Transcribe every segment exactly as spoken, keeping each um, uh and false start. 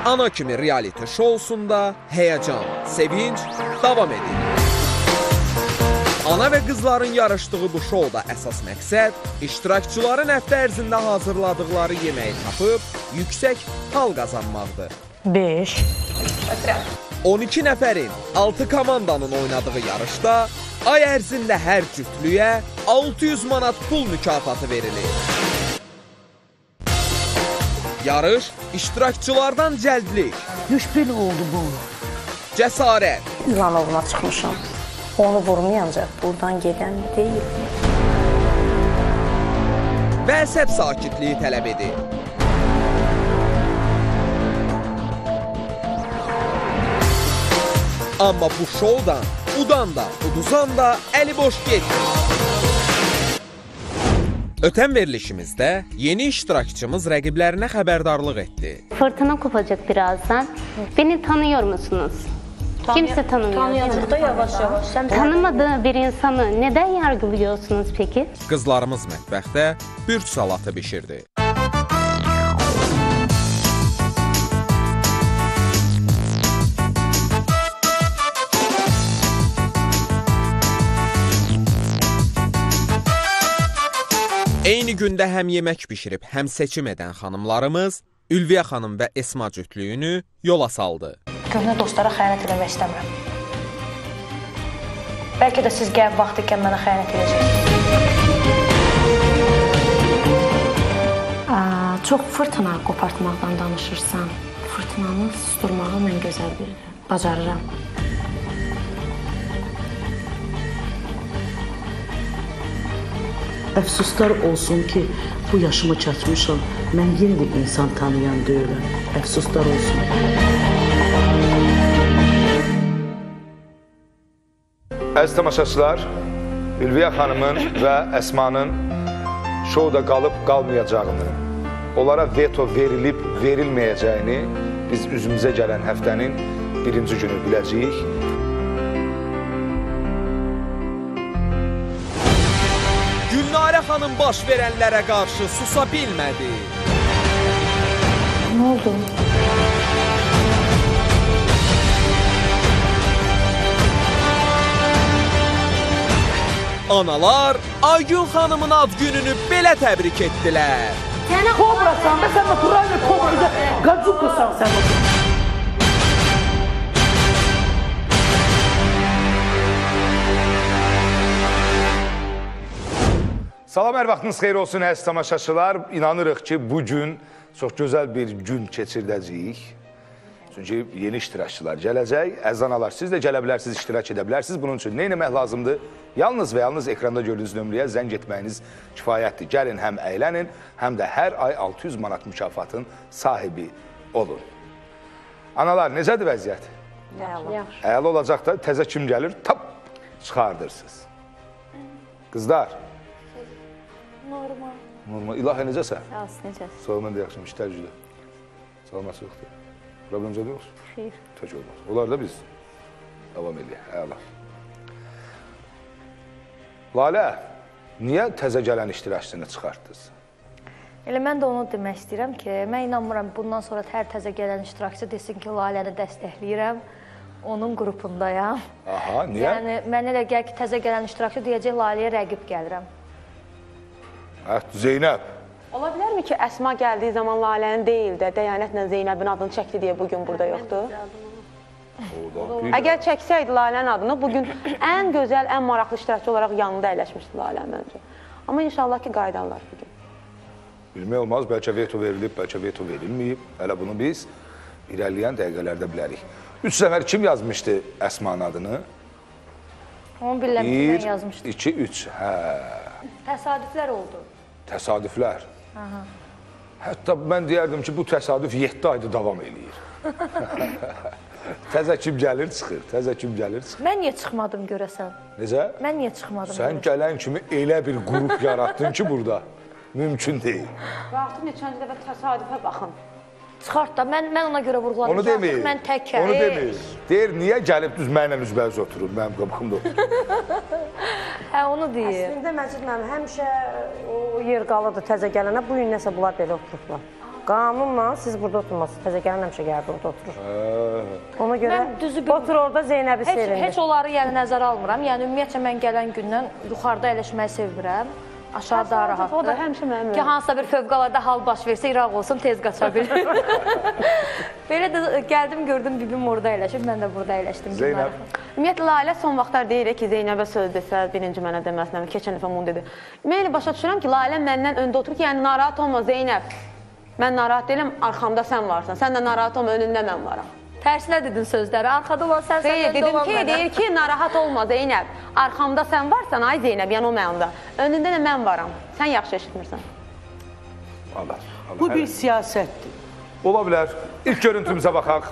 Ana kimi reality şousunda həyəcan, sevinç davam edir. Ana və qızların yarışdığı bu şouda əsas məqsəd iştirakçıların həftə ərzində hazırladıqları yeməyi tapıb yüksək hal qazanmaqdır. beş on iki nəfərin altı komandanın oynadığı yarışda ay ərzində hər cütlüyə altı yüz manat pul mükafatı verilir. Yarış iştirakçılardan cəldlik, Düşbin oldu bu. cəsarət, İlanovuna çıxmışam. Onu vurmayınca buradan gedən deyil. və əsəb sakitliyi tələb edir. Amma bu şoudan udan da, uduzan da əli boş getmir. Ötən verilişimizdə yeni iştirakçımız rəqiblərinə xəbərdarlıq etdi. Fırtına kopacak birazdan. Beni tanıyor musunuz? Kimse tanımıyor. Tanıyacaq da yavaş-yavaş. Sən Tanımadığı bir insanı neden yargılıyorsunuz peki? Qızlarımız mətbəxdə bürç salatı bişirdi. Eyni gündə həm yemək bişirib, həm seçim edən xanımlarımız Ülviyə xanım və Esma cütlüyünü yola saldı. köhnə dostlara xəyanət eləmək istəmirəm. Bəlkə də siz gəlib vaxtı ikən mənə xəyanət edəcəksiniz. Çox fırtına qopartmaqdan danışırsan. Fırtınanı susturmağı mən gözəl bilirəm, bacarıram. Əfsuslar olsun ki, bu yaşımı çatmışam. Mən yenə də insan tanıyan deyiləm. Əfsuslar olsun. Əziz tamaşaçılar, Ülviyə xanımın və Əsmanın şouda qalıb qalmayacağını, onlara veto verilib verilməyəcəyini biz üzümüzə gələn həftənin birinci günü biləcəyik. Gülnarə xanım baş verənlərə qarşı susa bilmədi. Nə oldu? Analar Aygün xanımın ad gününü belə təbrik etdilər. Kobrasan be sen naturalne kobra. Gacukasan sen. Salam, hər vaxtınız xeyir olsun əziz tamaşaçılar. İnanırıq ki, bugün çox gözəl bir gün keçirdəcəyik. Çünki yeni iştirakçılar gələcək. Əziz analar, siz də gələ bilərsiniz, iştirak edə bilərsiniz. Bunun üçün nə etmək lazımdır? Yalnız və yalnız ekranda gördüyünüz nömrəyə zəng etməyiniz kifayətdir. Gəlin, həm əylənin, həm də hər ay altı yüz manat mükafatın sahibi olun. Analar, necədir vəziyyət? Əla olacaq da təzə kim gəlir, tap, çıxardırsınız. Qızlar. Normal. Normal. İlahə, necəsən? Yaz, necəsən? Sağ ol, mən də yaxşıyım, işlər gücdə. Salaması yoxdur. Problem zədə yoxsun? Xeyr. Tək olmaz. Onlar da biz davam edək. Əla. Lalə, niyə təzə gələn iştirakçını çıxartdınız? Elə mən də onu demək istəyirəm ki, mən inanmıram bundan sonra hər təzə gələn iştirakçı desin ki, Laləni dəstəkləyirəm, onun qrupundayam. Aha, niyə? Yəni, mən elə gəl ki, təzə gələn iştirakçı deyəcək, Laləyə rəqib gəlirəm. Hət, Zeynəb. Ola bilərmi ki, Əsma gəldiyi zaman Lalənin deyil də, dəyanətlə Zeynəbin adını çəkdi deyə bugün burada yoxdur? Əgər çəksəydi Lalənin adını, bugün ən gözəl, ən maraqlı iştirakçı olaraq yanında əyləşmişdi Lalə məncə. Amma inşallah ki, qaydarlar bugün. Bilmək olmaz, bəlkə veto verilib, bəlkə veto verilməyib. Hələ bunu biz irəliyən dəqiqələrdə bilərik. Üç səfər kim yazmışdı Əsmanın adını? Onu bilirəm ki, mən yazmışdım. Bir, iki, üç, hə. Təsadüflər oldu. Təsadüflər. Hətta mən deyərdim ki, bu təsadüf yeddi ayda davam eləyir. Təzə kim gəlir, çıxır. Təzə kim gəlir, çıxır. Mən niyə çıxmadım görəsən? Necə? Mən niyə çıxmadım Sən görəsən? gələn kimi elə bir qrup yarattın ki, burada. Mümkün deyil. Və artıq neçənci dəfə təsadüfə baxın. Çıxart da, mən, mən ona görə vurğuladım. Onu demir. Mən təkəm. Onu demir. Deyir, niyə gəlib düz mənlə üzbəüz oturur, mənim qabağımda oturur. Hə, onu deyir. Əslində Məcid müəllim, həmişə o yer qalıdır təzə gələnə, bu gün nəsə bunlar belə oturublar. qanunla siz burada oturmasınız. Təzə gələn həmişə gəlib orada oturur. Ona görə Mən düzü bir- otur orada Zeynəbi Heç, sevindir. heç onları yəni nəzərə almıram. Yəni ümumiyyətlə mən gələn gündən yuxarıda əyləşməyi sevirəm. Aşağı daha rahatdır. O da həmişə mənim. Ki hansısa bir fövqəladə hal baş versə, İraq olsun, tez qaça bilir. Belə də gəldim, gördüm bibim orada əyləşib, mən də burada əyləşdim. Zeynəb. Ümumiyyətlə, Lalə son vaxtlar deyir ki, Zeynəbə söz desə, birinci mənə deməsinə, keçən dəfə bunu dedi. Mən başa düşürəm ki, Lalə məndən öndə oturur ki, yəni narahat olma Zeynəb. Mən narahat deyiləm, arxamda sən varsan. Sən də narahat olma, önündə mən varam. Tərsinə dedin sözləri, arxada olan sən, sən öndə Dedim olan ki, mənə. deyir ki, narahat olma Zeynəb. Arxamda sən varsan, ay Zeynəb, yəni o mənimdə. Önündə də mən varam. Sən yaxşı eşitmirsən. Allah, Allah. Bu bir siyasətdir. Ola bilər. İlk görüntümüzə baxaq.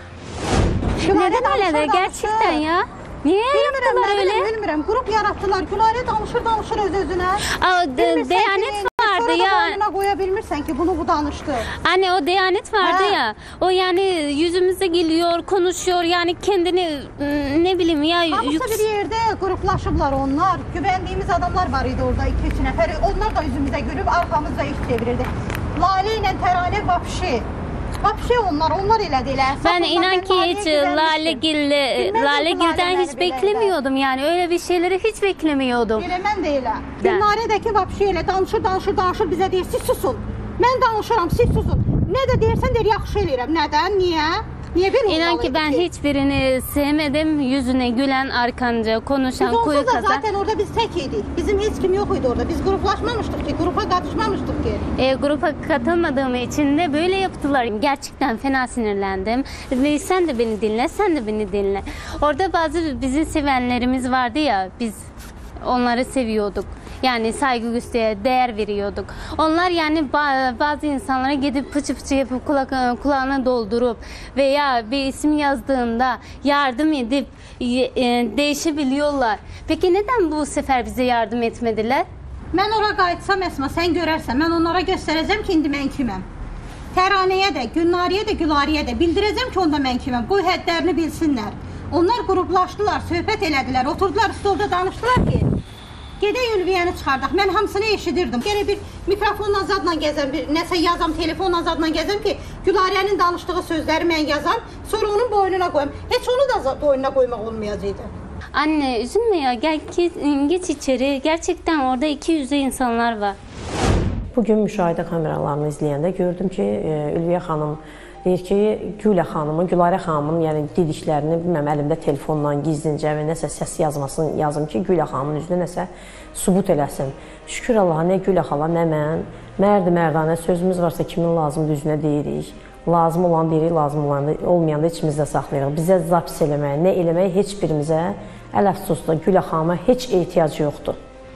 Neden öyle de gerçekten ya? Niye yaptılar öyle? Bilmirəm, qrup yaratdılar. Gülarə danışır, danışır öz-özünə. Aa, de, Diyanet vardı ya. Sonra da boyuna koya bilmirsən ki, bunu bu danıştı. Anne o Diyanet vardı Ha. ya. O yani yüzümüze geliyor, konuşuyor. Yani kendini ıı, ne bileyim ya. Hamısı yüks- bir yerde gruplaşıblar onlar. Güvendiğimiz adamlar var idi orada, iki üç nəfər. Onlar da yüzümüze gülüb, arkamızda iş çevirirdi. Lale ile Terane vapşi. Vapşi onlar, onlar elədilər. Ben inan ki hiç Lalegil'le Lalegil'den hiç beklemiyordum yani. Öyle bir şeyleri hiç beklemiyordum. Elə mən də elə. Gülnarədəki vapşi elə danışır, danışır, danışır bizə deyir, siz susun. Mən danışıram, siz susun. Nə də deyirsən deyir, yaxşı eləyirəm. Nədən, niyə? Niye bir İnan ki ben hiçbirini sevmedim. Yüzüne gülen, arkanca konuşan, Biz kuyu onsuz da kazan. zaten orada biz tek idik. Bizim hiç kim yok idi orada. Biz gruplaşmamıştık ki, grupa katışmamıştık ki. E, grupa katılmadığım için de böyle yaptılar. Gerçekten fena sinirlendim. Ve sen de beni dinle, sen de beni dinle. Orada bazı bizi sevenlerimiz vardı ya, biz onları seviyorduk. Yani saygı gösterip değer veriyorduk. Onlar yani ba- bazı insanlara gidip pıçı pıçı yapıp kulak, kulağına doldurup veya bir isim yazdığında yardım edip e, değişebiliyorlar. Peki neden bu sefer bize yardım etmediler? Mən ora qayıtsam Əsma, sən görərsən, mən onlara göstərəcəm ki, indi mən kiməm. Təranəyə də, Gülnariyə də, Gülariyə də bildirəcəm ki, onda mən kiməm. Qoy həddlərini bilsinlər. Onlar qruplaşdılar, söhbət elədilər, oturdular, stolda danışdılar ki, gedək Ülviyəni çıxardaq. Mən hamısını eşidirdim. Gərək bir mikrofonla zadla gəzəm, bir nəsə yazam, telefonla zadla gəzəm ki, Gülariyənin danışdığı sözləri mən yazam, sonra onun boynuna qoyum. Heç onu da boynuna qoymaq olmayacaqdı. Anne üzülme ya, gel ki, geç içeri. Gerçekten orada iki yüzlü insanlar var. Bugün müşahidə kameralarını izləyəndə gördüm ki, Ülviyə xanım deyir ki, Gülə xanımın, Gülarə xanımın yəni dediklərini bilməm, əlimdə telefonla gizlincə və nəsə səs yazmasını yazım ki, Gülə xanımın üzünə nəsə sübut eləsin. Şükür Allaha, nə Gülə xala, nə mən, mərdi mərdanə sözümüz varsa kimin lazımdır üzünə deyirik. Lazım olan deyirik, lazım olmayanda içimizdə saxlayırıq. Bizə zapis eləməyə, nə eləməyə heç birimizə əl əfsusda Gülə xanıma heç ehtiyac yoxdur.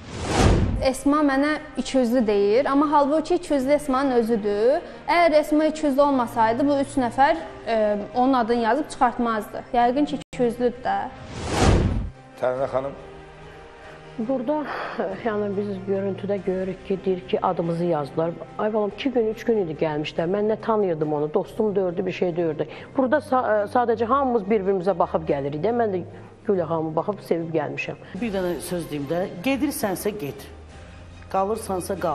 Esma mənə ikiyüzlü deyir, amma halbuki ikiyüzlü Esmanın özüdür. Əgər Esma ikiyüzlü olmasaydı, bu üç nəfər e, onun adını yazıb çıxartmazdı. Yəqin ki, ikiyüzlüdür də. Tərinə xanım? Burada yəni biz görüntüdə görürük ki, deyir ki, adımızı yazdılar. Ay balam, iki gün, üç gün idi gəlmişlər. Mən nə tanıyırdım onu, dostum dördü, bir şey dördü. Burada sa sadəcə hamımız bir-birimizə baxıb gəlirik də. Mən də Gülə xanımı baxıb sevib gəlmişəm. Bir dənə söz deyim də, gedirsənsə get, qalırsansa qal.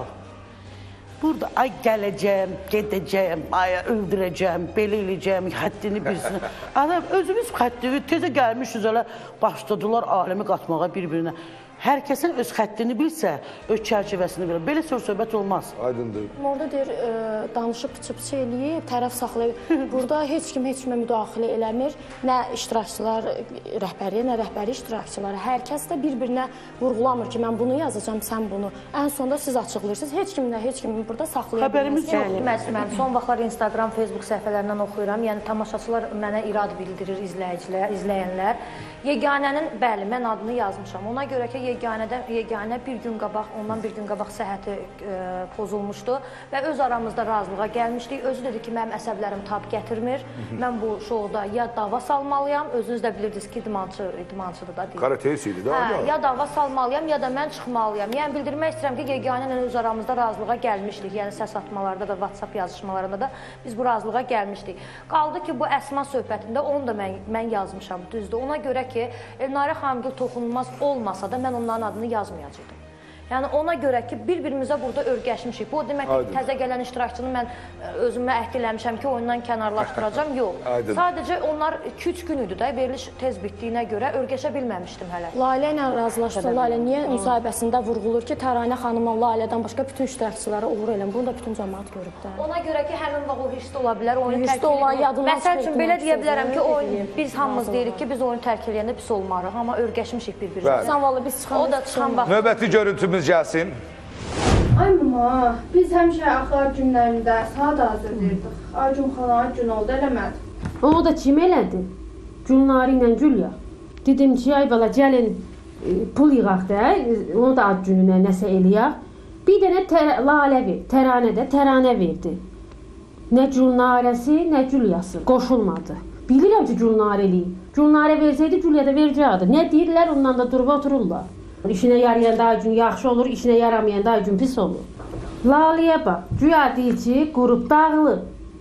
Burada ay gələcəm, gedəcəm, ay öldürəcəm, belə eləyəcəm, həddini bilsin. Adam özümüz həddini, tezə gəlmişiz elə başladılar aləmi qatmağa bir-birinə. Hər kəsin öz xəttini bilsə, öz çərçivəsini bilir. Belə söz-söhbət olmaz. Aydındır. Orada deyir, e, danışıb pıçı-pıçı eləyib, tərəf saxlayıb. Burada heç kim heç kimə müdaxilə eləmir. Nə iştirakçılar rəhbəriyə, nə rəhbəri iştirakçıları. Hər kəs də bir-birinə vurğulamır ki, mən bunu yazacağam, sən bunu. Ən sonunda siz açıqlayırsınız. Heç kimlə heç kimi burada saxlaya Xəbərimiz yox. Mən son vaxtlar Instagram, Facebook səhifələrindən oxuyuram. Yəni tamaşaçılar mənə irad bildirir, izləyicilər, izləyənlər. Yeganənin, bəli, mən adını yazmışam. Ona görə ki, yeganədə, yeganə bir gün qabaq, ondan bir gün qabaq səhhəti e, pozulmuşdu və öz aramızda razılığa gəlmişdik. Özü dedi ki, mənim əsəblərim tab gətirmir. Mən bu şouda ya dava salmalıyam, özünüz də bilirdiniz ki, idmançı, idmançıdır da deyil. Karateist idi da. Hə, ya dava salmalıyam, ya da mən çıxmalıyam. Yəni, bildirmək istəyirəm ki, yeganə öz aramızda razılığa gəlmişdik. Yəni, səs atmalarda da, WhatsApp yazışmalarında da biz bu razılığa gəlmişdik. Qaldı ki, bu əsma söhbətində onu da mən, mən yazmışam, düzdür. Ona görə ki, Elnarə xanımgil toxunulmaz olmasa da mən onların adını yazmayacaqdım. Yəni ona görə ki, bir-birimizə burada örgəşmişik. Bu o demək ki, təzə gələn iştirakçını mən özümə əhd eləmişəm ki, oyundan kənarlaşdıracağam. Yox. Sadəcə onlar iki üç gün idi də, veriliş tez bitdiyinə görə örgəşə bilməmişdim hələ. Lalə ilə razılaşdı. Lalə niyə müsahibəsində vurğulur ki, Təranə xanıma Lalədən başqa bütün iştirakçılara uğur eləm. Bunu da bütün cəmaət görüb də. Ona görə ki, həmin vaxt o hissli ola bilər, oyunu tərk edir. Məsəl üçün belə deyə bilərəm ki, oyun biz hamımız deyirik ki, biz oyunu tərk eləyəndə pis olmarıq, amma örgəşmişik bir-birimizə. O da çıxan vaxt. Növbəti görüntümüz gəlsin. Ay mama, biz həmişə axar günlərində saat hazırlayırdıq. Acun xala gün oldu, eləmədi. O da kim elədi? Gülnari ilə Gülya. Dedim ki, ay bala, gəlin pul yığaq da, onu da ad gününə nəsə eləyək. Bir dənə Lalə ver, Təranədə Təranə verdi. Nə Gülnarəsi, nə Gülyası qoşulmadı. Bilirəm ki, Gülnarə eləyib. Gülnarə versəydi, Gülya da verəcəkdi. Nə deyirlər, ondan da durub otururlar. İşinə yarayanda ay gün yaxşı olur, işinə yaramayanda ay gün pis olur. Laləyə bax, güya deyir ki, qrup dağılıb.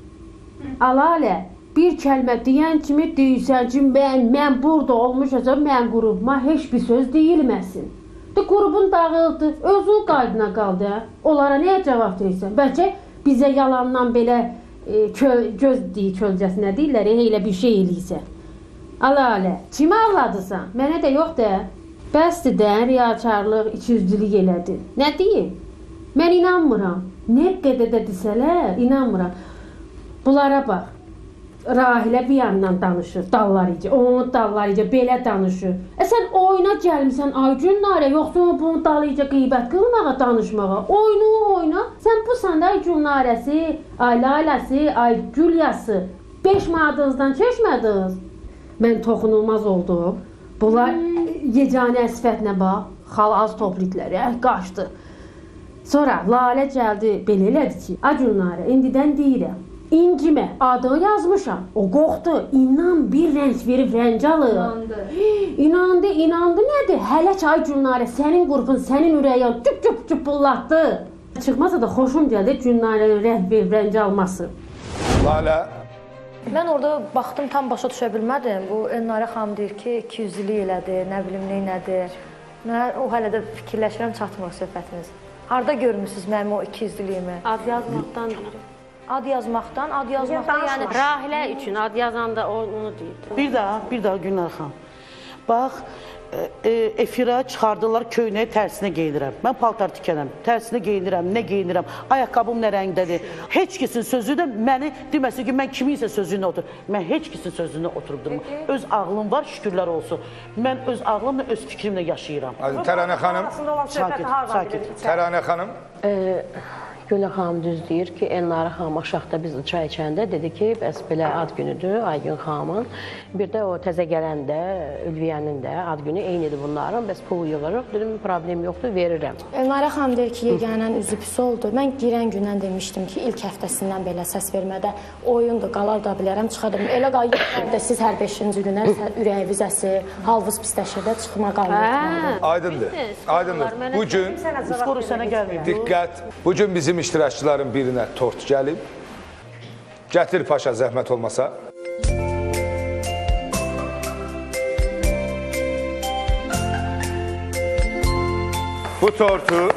Alalə, bir kəlmə deyən kimi deyirsən ki, mən, mən burada olmuşacam, mən qrupuma heç bir söz deyilməsin. De, qrupun dağıldı, özü qaydına qaldı. Onlara nəyə cavab deyirsən? Bəlkə bizə yalandan belə e, köl, göz deyir, kölcəsinə deyirlər, elə bir şey eləyirsə. Alalə, kimi ağladısan? Mənə də yox da. Bəsdir də, riyakarlıq, ikiyüzlülük elədi. Nə deyim? Mən inanmıram. Nə qədər də desələr, inanmıram. Bunlara bax. Rahilə bir yandan danışır, dallarıca, onun dallarıca belə danışır. E sən oyuna gəlmirsən, ay Gülnarə, yoxsa bunu dalıyca qeybət qılmağa, danışmağa. Oyunu oyna. Sən bu sanda ay Gülnarəsi, ay Laləsi, ay Gülyası. Beş manatınızdan keçmədiniz. Mən toxunulmaz oldum. Bunlar yeganə sifətinə bax, xal az toplikləri, əh, qaçdı. Sonra Lalə gəldi, belə elədi ki, ay Gülnarə, indidən deyirəm, incimə, adını yazmışam, o qorxdu, inan bir rəng verib rəng alır. İnandı. İnandı, inandı nədir? Hələ ki, ay Gülnarə, sənin qrupun, sənin ürəyin cüp-cüp cüpullatdı. Çıxmasa da xoşum gəldi Gülnarənin rəng verib rəng alması. Lalə. Mən orada baxdım, tam başa düşə bilmədim. Bu Elnarə xanım deyir ki, ikiyüzlülük elədi, nə bilim neynədir. Mən o hələ də fikirləşirəm, çatmır söhbətiniz. Harada görmüsünüz mənim o ikiyüzlülüyümü? Ad yazmaqdan deyir. Ad yazmaqdan, ad yazmaqdan, yəni... Rahilə üçün ad yazanda onu deyir. Bir daha, bir daha Gülnar xan. Bax, e, efirə çıxardılar, köynəyi tərsinə geyinirəm. Mən paltar tikənəm, tərsinə geyinirəm, nə geyinirəm, ayaqqabım nə rəngdədir. Heç kisin sözü də məni deməsin ki, mən kiminsə sözünə otur. Mən heç kisin sözünə oturub durmam. Öz ağlım var, şükürlər olsun. Mən öz ağlımla, öz fikrimlə yaşayıram. Təranə xanım. Sakit, sakit. Təranə xanım. Güllə xanım düz deyir ki, Elnarə xanım aşağıda biz çay içəndə dedi ki, bəs belə ad günüdür Aygün xanımın. Bir də o təzə gələndə, Ülviyənin də ad günü eynidir bunların. Bəs pul yığırıq, dedim, problem yoxdur, verirəm. Elnarə xanım deyir ki, yeganənin üzü pis oldu. Mən girən gündən demişdim ki, ilk həftəsindən belə səs vermədə oyundur, qalar da bilərəm, çıxadım. Elə qayıqlarda siz hər beşinci günə ürəyi vizəsi, halvız pisləşir də çıxma qalmır. Aydındır, aydındır. Bugün, skoru sənə gəlməyib. Diqqət, bugün bizim iştirakçıların birinə tort gəlib. Gətir paşa, zəhmət olmasa. Bu tortu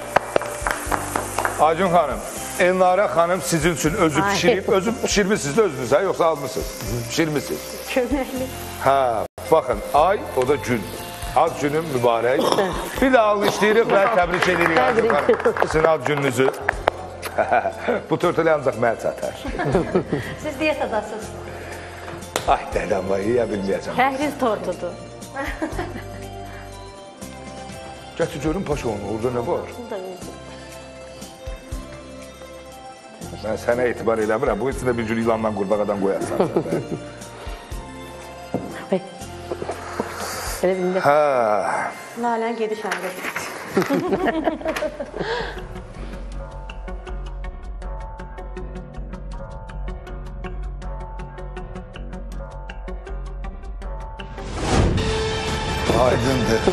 Acun xanım, Elnarə xanım sizin üçün özü pişirib, özü pişirmişsiniz də özünüz, hə? Yoxsa almışsınız, pişirmişsiniz. Köməkli. Hə, baxın, ay, o da gün. Ad günün mübarək. Bir də almışdırıq və təbrik edirik Acun xanım. Sizin ad gününüzü. Bu tortu ancaq mənə çatar. Siz diyetadasınız. Ay, dədəm var, yeyə bilməyəcəm. Təhriz tortudur. Gətir görün paşa onu, orada nə var? Mən sənə etibar eləmirəm, bu içində bir cür ilandan qurbağadan qoyarsan. Hə. Lalən gediş əmri. Aydındır.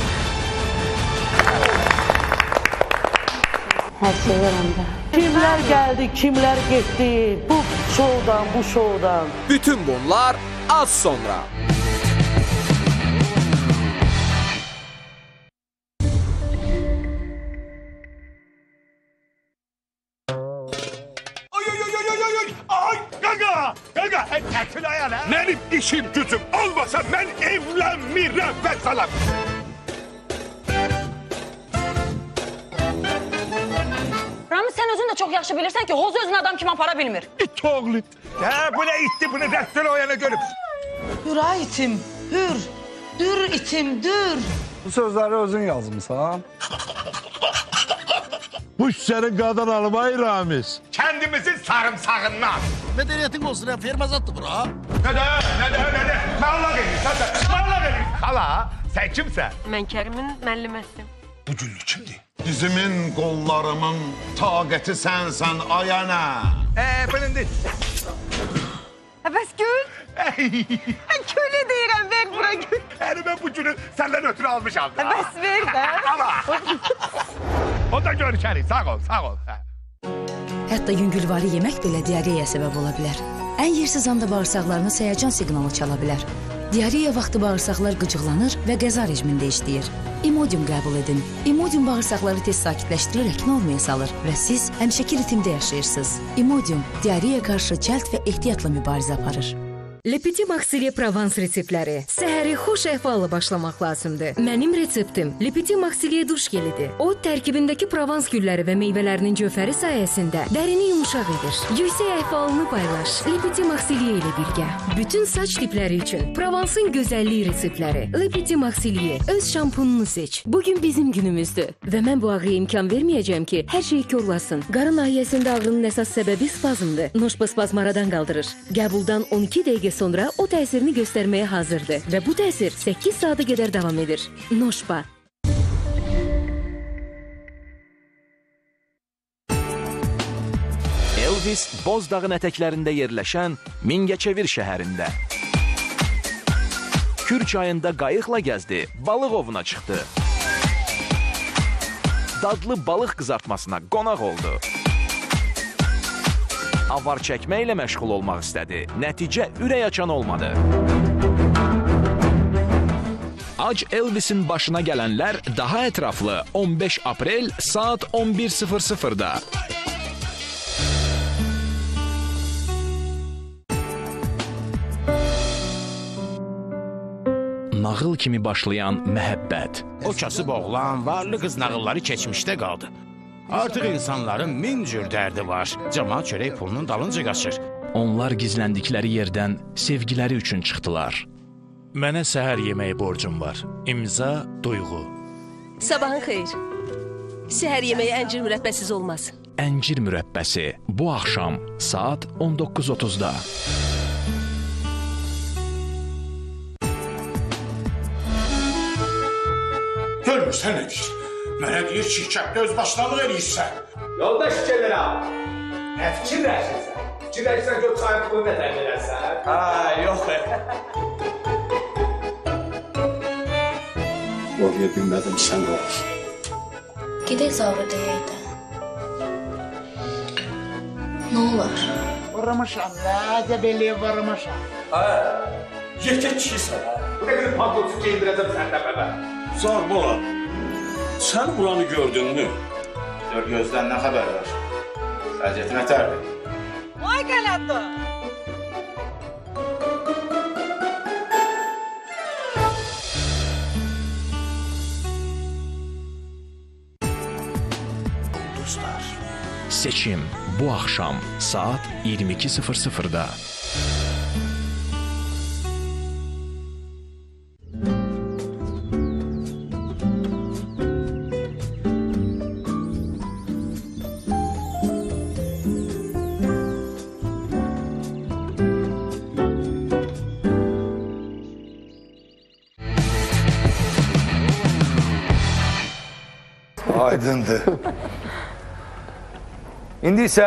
Hər şey verəndə. Kimlər gəldi, kimlər getdi, bu şovdan, bu şovdan. Bütün bunlar az sonra. ay, ay, ay, qaqa, qaqa, tətil ayana. Mənim işim gücüm olmasa mən evlənmirəm və salam. Ramiz, sən özün də çox yaxşı bilirsən ki, Hoz özün adam kimi apara bilmir. İt oğlu. Hə, bu nə itdi, bunu dəstəl oyana görüb. Hür ay itim, hür. Dür itim, dür. Bu sözləri özün yazmısan. Bu senin qadın almayı Ramiz. Kendimizin sarımsağından. Medeniyetin olsun ya, fermazattı bura. Ne de, ne de, ne de. Malla gelirsin, sen malla gelirsin. Hala, sen kimsən? Mən Kərimin müəlliməsiyim. Bu güllü kimdir? Dizimin, qollarımın taqəti sənsən ayana. Eee, bilindir. Bəs gül? Gülü deyirəm, ver bura gül. Yəni mən bu gülü səndən ötürü almışam da. Bəs ver də. Ama. O da görüşərik, sağ ol, sağ ol. Hətta yüngülvari yemək belə diareya səbəb ola bilər. Ən yersiz anda bağırsaqlarınız həyəcan siqnalı çala bilər. Diareya vaxtı bağırsaqlar qıcıqlanır və qəza rejimində işləyir. İmodium qəbul edin. İmodium bağırsaqları tez sakitləşdirərək normaya salır və siz həmişəki ritmdə yaşayırsınız. İmodium diareya qarşı cəld və ehtiyatla mübarizə aparır. Lepiti Maxiliye Provans reseptləri. Səhəri xoş əhvalla başlamaq lazımdır. Mənim reseptim Lepiti Maxiliye duş gelidir. O, tərkibindəki Provans gülləri və meyvələrinin cövhəri sayəsində dərini yumuşaq edir. Yüksək əhvalını paylaş. Lepiti Maxiliye ilə birgə. Bütün saç tipləri üçün Provansın gözəlliyi reseptləri. Lepiti Maxiliye. Öz şampununu seç. Bugün bizim günümüzdür. Və mən bu ağrıya imkan verməyəcəm ki, hər şeyi korlasın. Qarın nahiyəsində ağrının əsas səbəbi spazmdır. Noşpa spazmı aradan qaldırır. Qəbuldan on iki dəqiqə sonra o təsirini göstərməyə hazırdır və bu təsir səkkiz saata qədər davam edir. Noşpa. Elvis Bozdağın ətəklərində yerləşən Mingəçevir şəhərində. Kür çayında qayıqla gəzdi, balıq ovuna çıxdı. Dadlı balıq qızartmasına qonaq oldu. Avar çəkməklə məşğul olmaq istədi. Nəticə ürək açan olmadı. Ac Elvis'in başına gələnlər daha ətraflı on beş aprel saat on bir sıfır sıfırda. Nağıl kimi başlayan məhəbbət. O kasıb oğlan varlı qız nağılları keçmişdə qaldı. Artıq insanların min cür dərdi var. Cəmaat çörək pulunun dalınca qaçır. Onlar gizləndikləri yerdən sevgiləri üçün çıxdılar. Mənə səhər yeməyi borcum var. İmza, Duyğu. Sabahın xeyir. Səhər yeməyi əncir mürəbbəsiz olmaz. Əncir mürəbbəsi bu axşam saat on doqquz otuzda. Görmürsən nə deyir? Mənə deyir ki, kəbdə öz başlanıq eləyirsən. Yoldaş fikirlərə, nə fikirləşirsən? Fikirləşirsən ki, o çayın pulunu nə təmin edərsən? Ha, yox. Oraya bilmədim, sən olur. Gedək Zavrı deyəydi. Nə olar? Vurmuşam, nə belə vurmuşam. Ha, yekə kişisən ha. Bu nə qədər pantolcu geyindirəcəm səndə bəbə. Zarbola, sən buranı gördünmü? Dörd gözdən nə xəbər var? Vəziyyəti nətərdir? Vay qələbdə! Dostlar, seçim bu axşam saat iyirmi iki sıfır sıfırda. Aydındır. İndi isə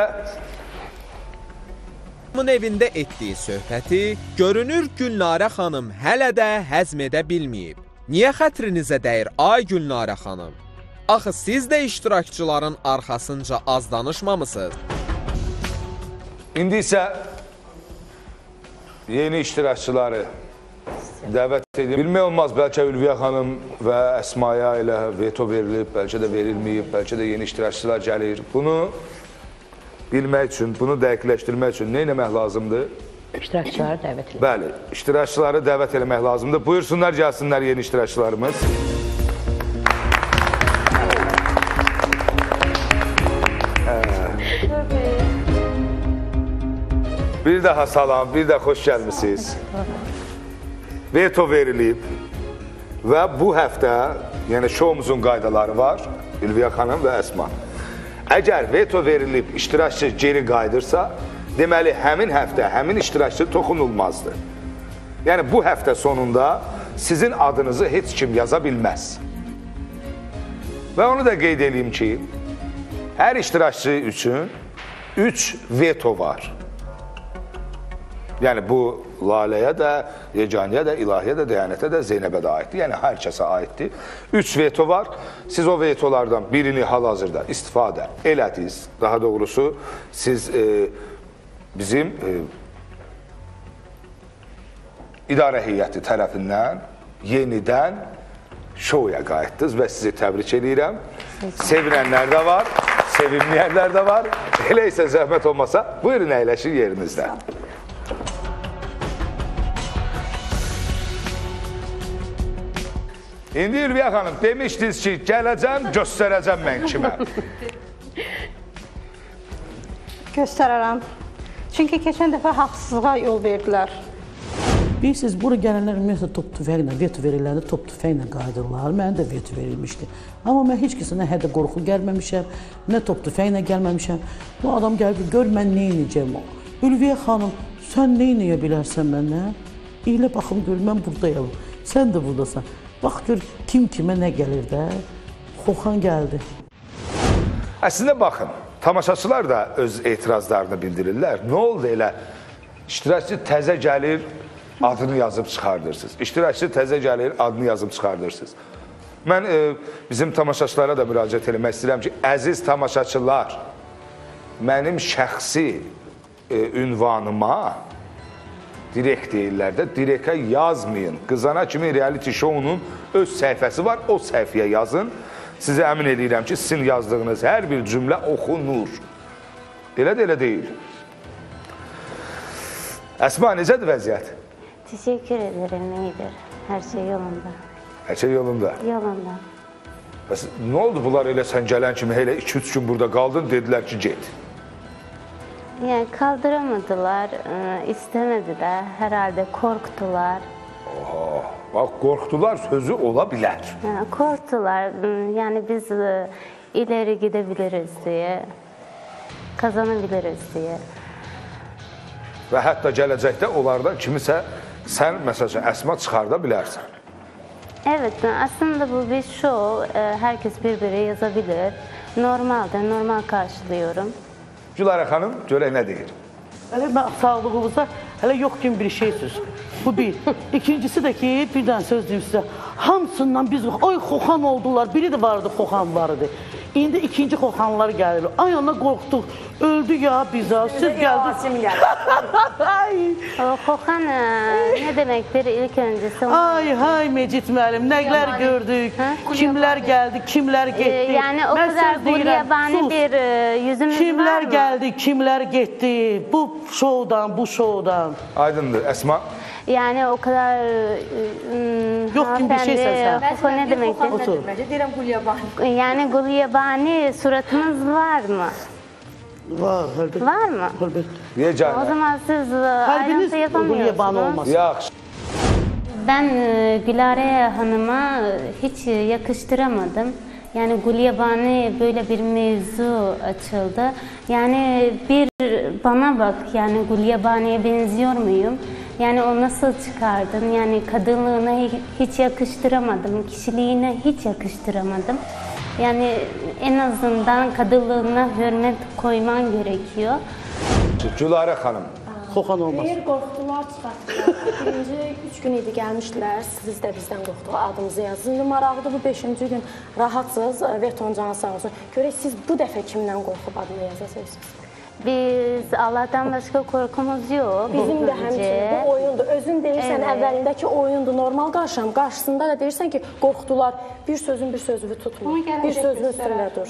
Onun evində etdiyi söhbəti görünür Gülnarə xanım hələ də həzm edə bilməyib. Niyə xətrinizə dəyir ay Gülnarə xanım? Axı siz də iştirakçıların arxasınca az danışmamısınız. İndi isə yeni iştirakçıları dəvət edib. Bilmək olmaz, bəlkə Ülviyə xanım və Əsmaya ilə veto verilib, bəlkə də verilməyib, bəlkə də yeni iştirakçılar gəlir. Bunu bilmək üçün, bunu dəqiqləşdirmək üçün nə etmək lazımdır? İştirakçıları dəvət etmək. Bəli, iştirakçıları dəvət etmək lazımdır. Buyursunlar, gəlsinlər yeni iştirakçılarımız. Bir daha salam, bir də xoş gəlmişsiniz. Veto verilib və bu həftə, yəni şoumuzun qaydaları var, Ülviyə xanım və Əsma. Əgər veto verilib, iştirakçı geri qaydırsa, deməli, həmin həftə, həmin iştirakçı toxunulmazdır. Yəni, bu həftə sonunda sizin adınızı heç kim yaza bilməz. Və onu da qeyd edeyim ki, hər iştirakçı üçün üç veto var. Yəni, bu Laləyə də, Yeganiyə də, İlahiyə də, Dəyanətə də, Zeynəbə də aiddir. Yəni, hər kəsə aiddir. Üç veto var. Siz o vetolardan birini hal-hazırda istifadə elədiniz. Daha doğrusu, siz e, bizim e, idarə heyəti tərəfindən yenidən şouya qayıtdınız və sizi təbrik edirəm. Sevinənlər də var, sevinməyənlər də var. Elə isə zəhmət olmasa, buyurun əyləşin yerinizdə. İndi Ülviyə xanım, demişdiniz ki, gələcəm, göstərəcəm mən kimə. Göstərərəm. Çünki keçən dəfə haqsızlığa yol verdilər. Bilirsiniz, bura gələnlər ümumiyyətlə top tüfəqlə, veto verirlərdə top tüfəqlə qayıdırlar. Mənə də veto verilmişdi. Amma mən heç kəsə nə hədə qorxu gəlməmişəm, nə top tüfəqlə gəlməmişəm. Bu adam gəldi, gör mən nə inəcəm o. Ülviyə xanım, sən nə inəyə bilərsən məndən? İyilə baxım, gör, mən buradayam. Sən də buradasan. Bax, gör, kim kimə nə gəlir də? Xoxan gəldi. Əslində, baxın, tamaşaçılar da öz etirazlarını bildirirlər. Nə oldu elə? İştirakçı təzə gəlir, adını yazıb çıxardırsınız. İştirakçı təzə gəlir, adını yazıb çıxardırsınız. Mən e, bizim tamaşaçılara da müraciət eləmək istəyirəm ki, əziz tamaşaçılar, mənim şəxsi e, ünvanıma direkt deyirlər də, direkə yazmayın. Qızana kimi reality showunun öz səhifəsi var, o səhifəyə yazın. Sizə əmin edirəm ki, sizin yazdığınız hər bir cümlə oxunur. Elə də elə deyil. Əsma, necədir vəziyyət? Teşekkür ederim, iyidir. Hər şey yolunda. Hər şey yolunda? Yolunda. Bəs, nə oldu bunlar elə sən gələn kimi, elə iki üç gün burada qaldın, dedilər ki, get. Yani kaldıramadılar, istemediler, herhalde korktular. Oha, bak korktular sözü ola bilər. Yani korktular, yani biz ileri gidebiliriz diye, kazanabiliriz diye. Və hətta gələcəkdə onlardan kimisə sən, məsələn, Əsma çıxarda bilərsən. Evet, aslında bu bir show, herkes birbiri yazabilir. Normalde, normal karşılıyorum. Gülarə xanım, görək nə deyir? Hələ mən sağlığımıza hələ yox kimi bir şeysiz. Bu bir. İkincisi də ki, bir dənə söz deyim sizə. Hamısından biz, ay xoxan oldular. Biri də vardı, xoxan vardı. İndi ikinci xoxanlar gəlir. Ay ona qorxduq. Öldü ya bizə. Siz gəldiniz. Xoxan nə deməkdir ilk öncəsi? Ay, hay Mecid müəllim, nəqlər gördük. Kimlər gəldi, kimlər getdi. Yəni o qədər qulyabani bir yüzümüz var mı? Kimlər gəldi, kimlər getdi. Bu şovdan, bu şovdan. Aydındır, Əsma. Yani o kadar yok gibi bir şey sen. Xoxan ne demektir? Deyirəm qulyabani. Yani qulyabani suratınız var mı? Var, elbette. Var mı? Elbette. O zaman siz ayrıntı yapamıyorsunuz. Yaxşı. Ben Gülarə Hanım'a hiç yakıştıramadım. Yani Gulyabani böyle bir mevzu açıldı. Yani bir bana bak, yani Gulyabani'ye benziyor muyum? Yani o nasıl çıkardın? Yani kadınlığına hiç yakıştıramadım, kişiliğine hiç yakıştıramadım. Yani en azından kadınlığına hürmet koyman gerekiyor. Gülarə xanım. Xoxan olmaz. Deyir, qorxdular, çıxartdılar. Birinci üç gün idi gəlmişdilər, siz də bizdən qorxduq, adımızı yazın. İndi maraqlıdır, bu beşinci gün rahatsınız, veton canı sağ olsun. Görək, siz bu dəfə kimdən qorxub adını yazasınız? Biz Allah'tan başka korkumuz yok. Bizim də həmçinin bu oyundur. Özün deyirsən, evet. Əvvəlindəki oyundur, normal qarşılam. Qarşısında da deyirsən ki, qorxdular, bir sözün bir sözünü tutmur, bir sözün üstündə dur.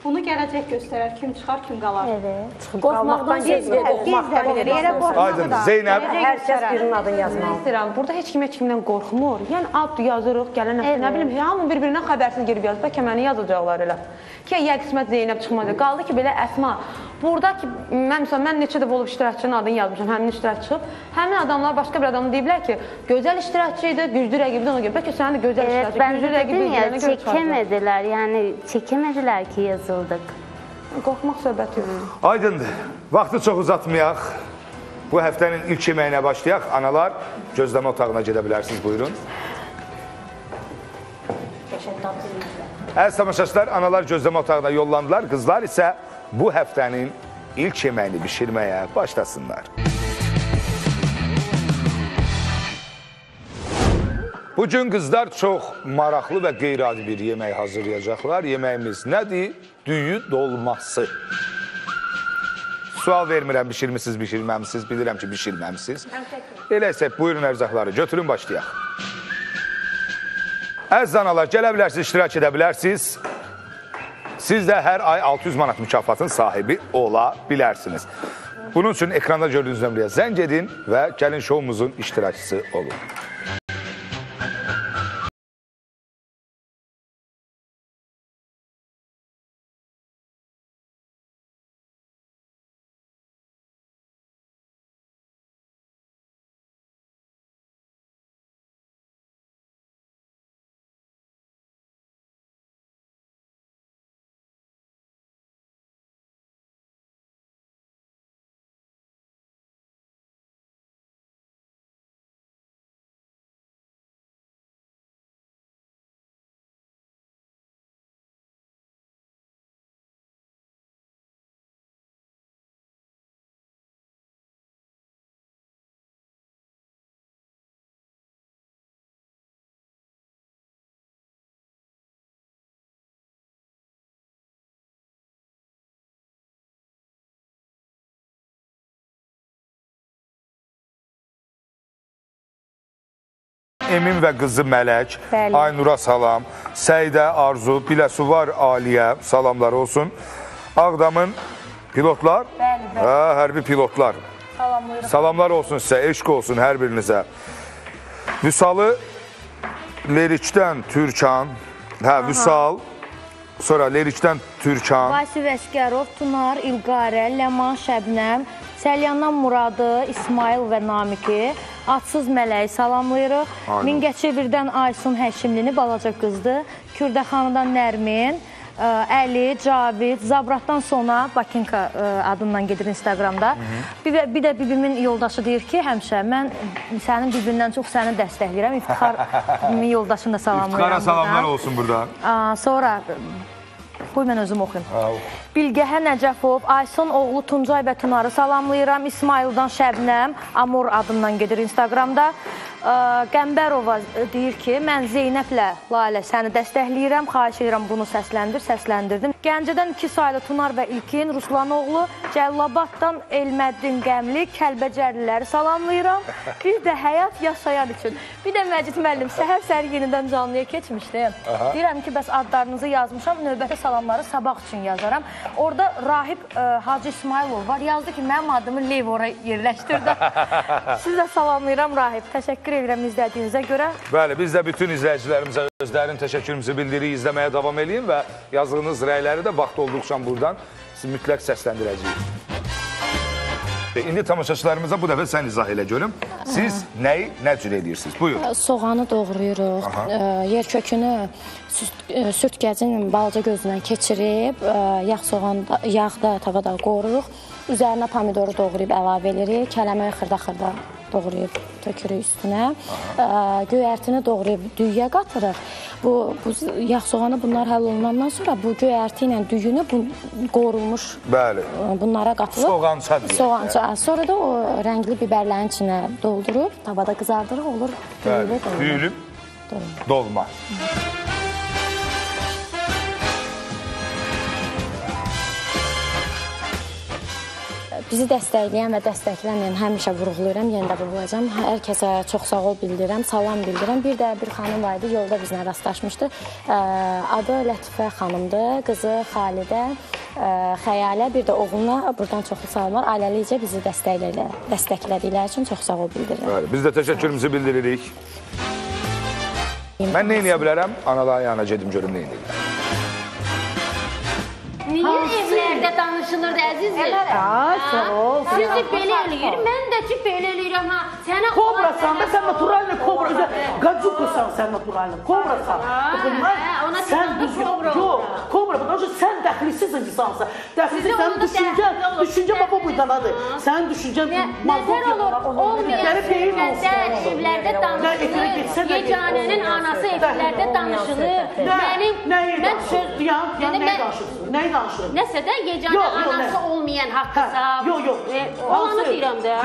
Bunu gələcək göstərər, kim çıxar, kim qalar. Evet. Qorxmaqdan gizlədir. Yerə Aydın, Zeynəb. Hər kəs birinin adını yazmalı. İstəyirəm, burada heç kim heç kimdən qorxmur. Yəni ad yazırıq, gələn nəsə, nə bilim, hamı bir-birindən xəbərsiz girib yazır. Bəlkə məni yazacaqlar elə. Ki, ya qismət Zeynəb çıxmadı. Qaldı ki, belə Əsma. Burada ki, mən məsələn, mən neçə dəfə olub iştirakçının adını yazmışam, həmin iştirakçı çıxıb. Həmin adamlar başqa bir adamı deyiblər ki, gözəl iştirakçı idi, güclü rəqibdən ona görə. Bəlkə sənin də gözəl iştirakçı, güclü rəqib bildirənə görə çıxardı. Çəkəmədilər, yəni çəkəmədilər ki, yazıldıq. Qorxmaq söhbəti yox. Aydındır. Vaxtı çox uzatmayaq. Bu həftənin ilk yeməyinə başlayaq. Analar, gözləmə otağına gedə bilərsiniz, buyurun. Əziz tamaşaçılar, analar gözləmə otağına yollandılar. Qızlar isə bu həftənin ilk yeməyini bişirməyə başlasınlar. Bugün qızlar çox maraqlı və qeyri-adi bir yemək hazırlayacaqlar. Yeməyimiz nədir? Düyü dolması. Sual vermirəm, bişirmişsiniz, bişirməmişsiniz. Bilirəm ki, bişirməmişsiniz. Elə isə buyurun ərzaqları, götürün, başlayaq. Əziz analar, gələ bilərsiniz, iştirak edə bilərsiniz. Siz də hər ay altı yüz manat mükafatın sahibi ola bilərsiniz. Bunun üçün ekranda gördüyünüz nömrəyə zəng edin və gəlin şoumuzun iştirakçısı olun. Emin və qızı Mələk, Aynura salam, Səidə, Arzu, Biləsu var, Aliyə, salamlar olsun. Ağdamın pilotlar, hə, hərbi pilotlar. Salamlar olsun sizə, eşq olsun hər birinizə. Vüsalı, Lerikdən Türkan, hə, Vüsal, sonra Lerikdən Türkan. Vasif Əskərov, Tunar, İlqarə, Ləman, Şəbnəm, Səlyandan Muradı, İsmail və Namiki, Adsız Mələyi salamlayırıq. Mingəçevirdən Aysun Həşimlini, balaca qızdır. Kürdəxanıdan Nərmin, Əli, Cavid, Zabratdan sonra Bakinka adından gedir Instagramda. Bir də bibimin yoldaşı deyir ki, həmişə mən sənin bibindən çox səni dəstəkləyirəm. İftixar bibimin yoldaşını da salamlayıram. İftikhara salamlar olsun burada. Sonra... Qoy mən özüm oxuyum. Bilgəhə Nəcəfov, Aysun oğlu Tuncay və Tunarı salamlayıram. İsmaildan Şəbnəm, Amor adından gedir Instagramda. Qəmbərova deyir ki, mən Zeynəblə Lalə səni dəstəkləyirəm, xahiş edirəm bunu səsləndir, səsləndirdim. Gəncədən iki saylı Tunar və İlkin, Ruslanoğlu, Cəllabaddan Elməddin Qəmli, Kəlbəcərliləri salamlayıram. Bir də həyat yaşayan üçün. Bir də Məcid müəllim, səhər səhər yenidən canlıya keçmişdim. Deyirəm ki, bəs adlarınızı yazmışam, növbəti salamları sabah üçün yazaram. Orada Rahib Hacı İsmailov var, yazdı ki, mənim adımı Leyvora yerləşdirdi. Siz də salamlayıram Rahib, təşəkkür edirəm izlədiyinizə görə. Bəli, biz də bütün izləyicilərimizə özlərinin təşəkkürümüzü bildiririk, izləməyə davam edin və yazdığınız rəyləri də vaxt olduqca buradan sizi mütləq səsləndirəcəyik. İndi tamaşaçılarımıza bu dəfə sən izah elə görüm. Siz nəyi, nə cür edirsiniz? Buyur. Soğanı doğrayırıq, yer kökünü sürtgəcinin balaca gözündən keçirib, yağ soğanda, yağda, tavada qoruruq. Üzərinə pomidoru doğrayıb əlavə edirik, kələməyi xırda-xırda doğrayıb tökürük üstünə. Göyərtini doğrayıb düyüyə qatırıq. Bu, bu yağ soğanı bunlar həll olunandan sonra bu göyərti ilə düyünü bu, qorulmuş Bəli. bunlara qatılıb. Soğança deyək. Soğança. Sonra da o rəngli biberlərin içinə doldurub, tavada qızardırıq, olur düyülü dolma. Düyülü dolma. bizi dəstəkləyən və dəstəklənməyən həmişə vurğulayıram, yenə də vurğulayacağam. Hər kəsə çox sağ ol bildirirəm, salam bildirirəm. Bir də bir xanım var idi, yolda bizlə rastlaşmışdı. Adı Lətifə xanımdır, qızı Xalidə, Xəyalə, bir də oğluna buradan çoxlu salamlar. Ailəlikcə bizi dəstəklədikləri üçün çox sağ ol bildirirəm. Biz də təşəkkürümüzü bildiririk. Mən nə eləyə bilərəm? Anaların yanına gedim görüm nə eləyirlər. Niyə evlərdə danışılırdı əzizim? Sağ ol. Sizi belə eləyir, mən də ki belə eləyirəm ha. Sənə Kobrasan da, sən naturalni kobra. Qacuqsan sən naturalni, kobrasan. Sən düzgün, yox, kobra, потому что sən dəxlisiz insansan. Dəxlisiz, sənin düşüncən, düşüncə baba buydanadır. Sənin düşüncən nəzər olur, olmayan söhbətdə evlərdə danışılır. Yeganənin anası evlərdə danışılır. Mənim, mən söz... Nəyə danışırsın? Nəyə danışırım? Nəsə də yeganə anası olmayan haqqısa. Yox, yox. Olanı deyirəm də.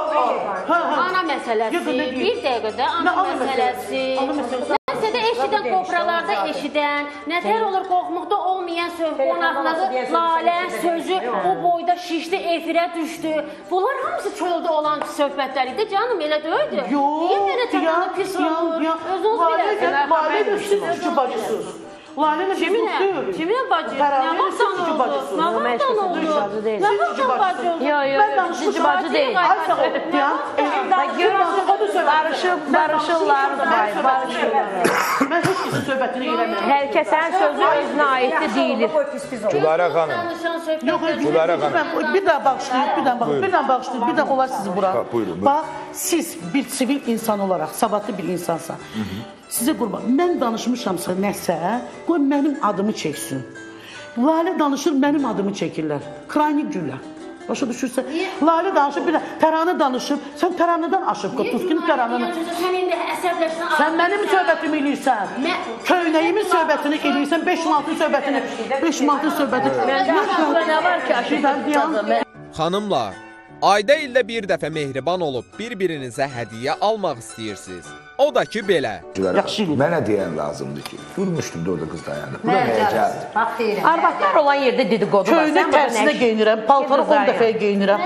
Ana məsələsi, bir dəqiqədə ana məsələsi. Nəsə də eşidən qopralarda eşidən, nətər olur qorxmuqda olmayan qonaqlığı, lalə, sözü o boyda şişdi, efirə düşdü. Bunlar hamısı çöldə olan söhbətlər idi, canım, elə deyildi. Yox, niyə belə çatalı pis olur? Özünüz biləsiniz. Lalə də siz iki bacısınız. Lalənin biz deyil. Kimin bacı? Nə vaxtdan oldu? Nə vaxtdan oldu? Nə vaxtdan bacı oldu? Yox, yox, cici bacı deyil. Ay sağ ol, deyəm. Bak görürsün, barışıb, barışırlar, barışırlar. Mən heç kəsin söhbətini eləmirəm. Hər kəsən sözü özünə aiddir, deyilir. Gülərə xanım. Yox, Gülərə xanım. Bir daha bağışlayın, bir daha bağışlayın, bir daha bağışlayın, bir daha olar sizi bura. Bax, siz bir sivil insan olaraq, savadlı bir insansan. Sizə qurban, mən danışmışamsa nəsə, qoy mənim adımı çəksin. Lalə danışır, mənim adımı çəkirlər. Kraynik güllər. Başa düşürsə, Lalə danışır, bir də təranə danışır. Sən təranədən aşıb, Tuskinin təranəni. Sən indi əsəbləşsən. Sən mənim söhbətimi eləyirsən. Köynəyimin söhbətini eləyirsən, beş manatın söhbətini. beş manatın söhbətini. Nə var ki, aşırı Xanımlar, ayda ildə bir dəfə mehriban olub bir-birinizə hədiyyə almaq istəyirsiniz. O da ki, belə. Mənə deyən lazımdır ki, durmuşdum da orada qız dayandı. Bura nəyə gəldi? Arvadlar olan yerdə dedikodu var. Köynək tərsinə geyinirəm, paltarı on dəfəyə geyinirəm.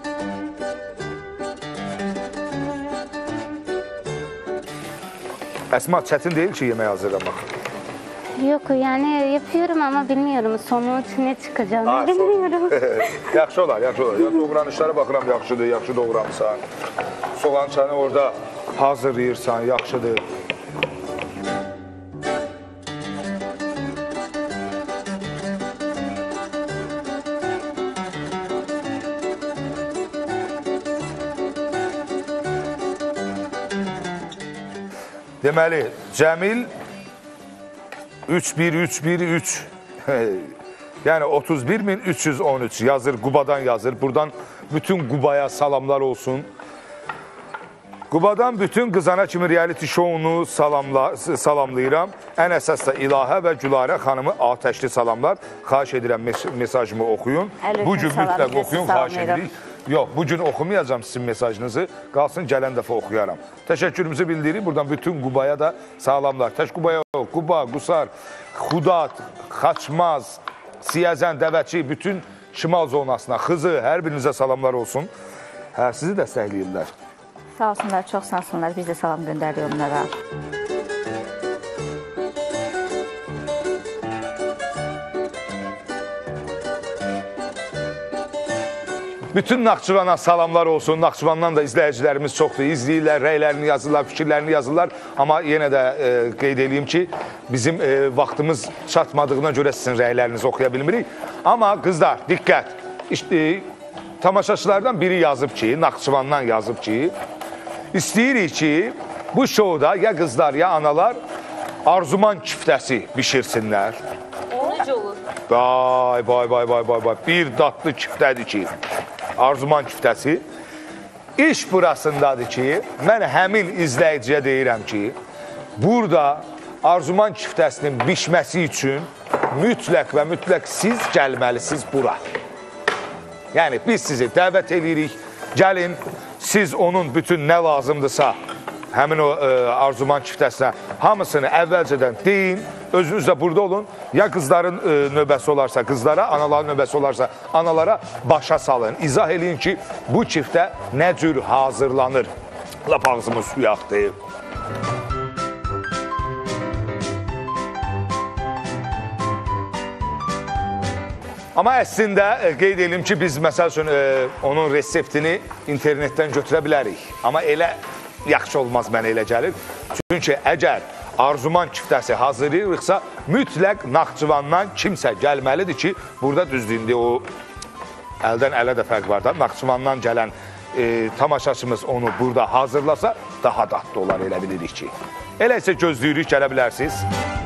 Əsma, çətin deyil ki, yemək hazırlamaq. Yok, yani yapıyorum ama bilmiyorum sonuç ne çıkacağını bilmiyorum. Yaxşı olar, yaxşı olar. Ya doğranışlara baxıram, yaxşıdır, yaxşı doğramısan. Soğan çanı orada hazırlayırsan, yaxşıdır. Deməli, Cəmil üç bir üç bir üç yəni otuz bir min üç yüz on üç yazır, Qubadan yazır. Buradan bütün Qubaya salamlar olsun. Qubadan bütün Qızana kimi reality şounu salamla, salamlayıram. Ən əsas da İlahə və Gülarə xanımı atəşli salamlar. Xahiş edirəm mes mesajımı oxuyun. Bugün mütləq oxuyun, xahiş edirik. Yox, bugün oxumayacağım sizin mesajınızı. Qalsın, gələn dəfə oxuyaram. Təşəkkürümüzü bildiririk. Buradan bütün Qubaya da salamlar. Təş Qubaya yox, Quba, Qusar, Xudat, Xaçmaz, Siyəzən, Dəvəçi, bütün şimal zonasına, Xızı, hər birinizə salamlar olsun. Hə, sizi dəstəkləyirlər. Sağ olsunlar, çox sağ olsunlar. Biz də salam göndəririk onlara. Bütün Naxçıvana salamlar olsun. Naxçıvandan da izləyicilərimiz çoxdur. İzləyirlər, rəylərini yazırlar, fikirlərini yazırlar. Amma yenə də e, qeyd edeyim ki, bizim e, vaxtımız çatmadığına görə sizin rəylərinizi oxuya bilmirik. Amma qızlar, diqqət. İşte, e, tamaşaçılardan biri yazıb ki, Naxçıvandan yazıb ki, istəyirik ki, bu şovda ya qızlar, ya analar arzuman kiftəsi bişirsinlər. O necə olur? Vay, vay, vay, vay, vay, vay. Bir dadlı kiftədir ki, arzuman kiftəsi. İş burasındadır ki, mən həmin izləyiciyə deyirəm ki, burada arzuman kiftəsinin bişməsi üçün mütləq və mütləq siz gəlməlisiniz bura. Yəni, biz sizi dəvət edirik, gəlin, siz onun bütün nə lazımdırsa, həmin o e, arzuman kiftəsinə hamısını əvvəlcədən deyin özünüz də burada olun. Ya qızların e, növbəsi olarsa qızlara, anaların növbəsi olarsa analara başa salın. İzah eləyin ki, bu çiftə nə cür hazırlanır. Lap ağzımız suya axdı. Amma əslində qeyd edim ki, biz məsəl üçün e, onun reseptini internetdən götürə bilərik. Amma elə yaxşı olmaz mənə elə gəlir. Çünki əgər arzuman çiftəsi hazırlayırıqsa, mütləq Naxçıvandan kimsə gəlməlidir ki, burada düzdüyündə o əldən ələ də fərq var da, Naxçıvandan gələn e, tamaşaçımız onu burada hazırlasa, daha dadlı olar elə bilirik ki. Elə isə gözləyirik, gələ bilərsiniz.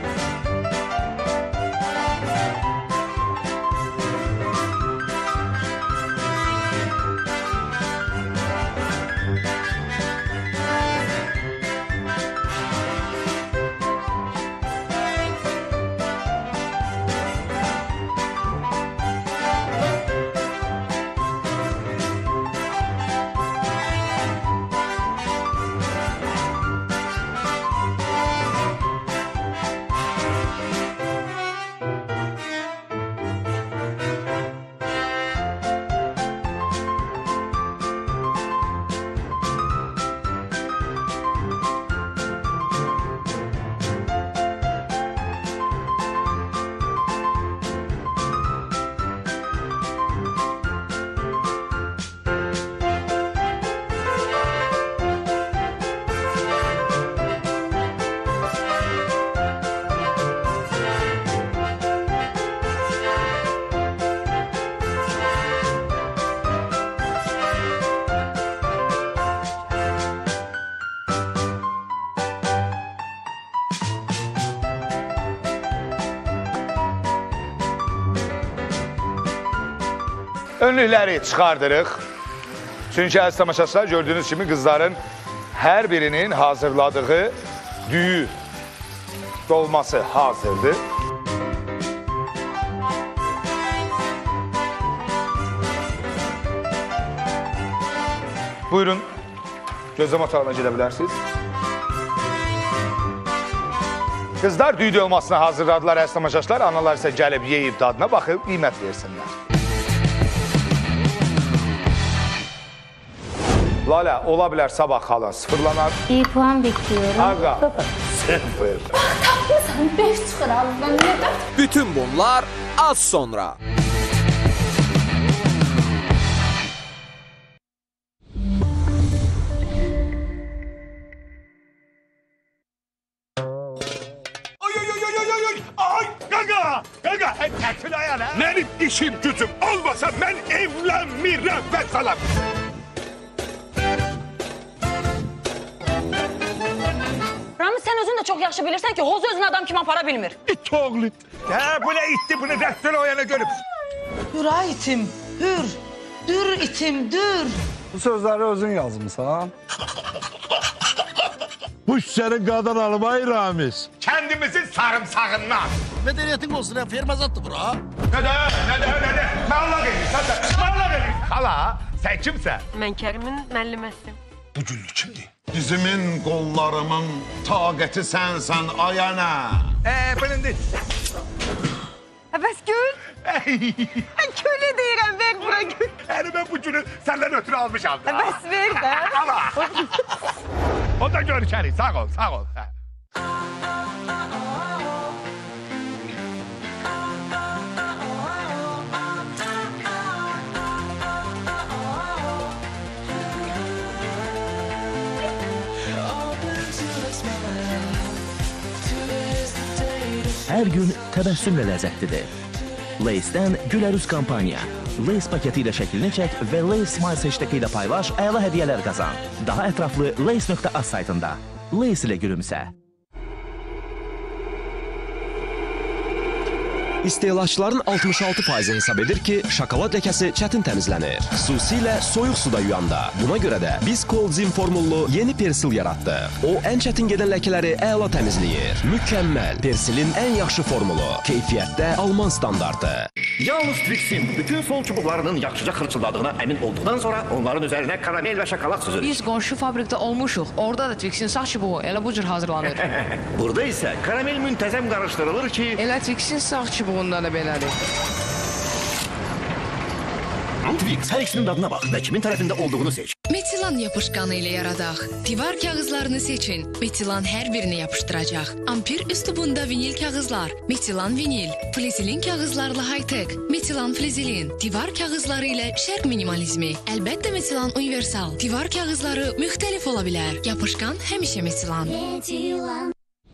Önlükləri çıxardırıq. Çünki əziz tamaşaçılar, gördüyünüz kimi qızların hər birinin hazırladığı düyü dolması hazırdır. Buyurun, gözlem otağına gedə bilərsiniz. Qızlar düyü dolmasını hazırladılar əziz tamaşaçılar. Analar isə gəlib yeyib dadına baxıb qiymət versinlər. Lalə, ola bilər sabah xalın sıfırlanar. İyi puan bekliyorum. Ağa, sıfır. Tapmısan, beş çıxır alından, nə dört? Bütün bunlar az sonra. Mənim işim gücüm olmasa mən evlənmirəm və salam. Ramiz, sen özün de çok yaxşı bilirsən ki, Hozu özün adam kimi apara bilmir. İt oğlu it. Hə, bu nə itdi, bunu dəstəl o yana görüb. Hür ay itim, hür. Dür itim, dür. Bu sözləri özün yazmısan. Bu senin qadın almayı Ramiz. Kendimizin sarımsağından. Medeniyetin olsun ya, fermazatdır bura. Nədə, nədə, nədə? Mağlaq edirsən də, mağlaq edirsən. Xala, sən kimsən? Mən Kərimin müəlliməsiyim. Bu güllü kimdir? Dizimin, qollarımın taqəti sənsən ayana. Eee, bilindir. Bəs gül? Kölə deyirəm, ver bura gül. Yəni mən bu günü səndən ötürü almışam da. Bəs ver də. Ala. O da görüşərik, sağ ol, sağ ol. Hər gün təbəssümlə ləzzətlidir. Lay's-dən Gülərüz kampaniya. Lay's paketi ilə şəklini çək və Lay's Smiles hashtag ilə paylaş, əla hədiyyələr qazan. Daha ətraflı lays nöqtə az saytında. Lay's ilə gülümsə. İstehlakçıların altmış altı faizi hesab edir ki, şokolad ləkəsi çətin təmizlənir. Xüsusilə soyuq suda yuyanda. Buna görə də biz Coldzin formullu yeni Persil yaratdıq. O, ən çətin gedən ləkələri əla təmizləyir. Mükəmməl, Persilin ən yaxşı formulu. Keyfiyyətdə Alman standartı. Yalnız Twix'in bütün sol çubuqlarının yaxşıca xırçıldadığına əmin olduqdan sonra onların üzərinə karamel və şokolad süzülür. Biz qonşu fabrikdə olmuşuq. Orada da Twix'in sağ çubuğu elə bu cür hazırlanır. Burada isə karamel müntəzəm qarışdırılır ki... Elə Twix'in sağ çubuğunda da belədir. Twix, hər ikisinin dadına bax və kimin tərəfində olduğunu seç. Metilan yapışqanı ilə yaradaq. Divar kağızlarını seçin. Metilan hər birini yapışdıracaq. Ampir üslubunda vinil kağızlar. Metilan vinil. Flizilin kağızlarla high-tech. Metilan flizilin. Divar kağızları ilə şərq minimalizmi. Əlbəttə Metilan universal. Divar kağızları müxtəlif ola bilər. Yapışqan həmişə Metilan. Metilan.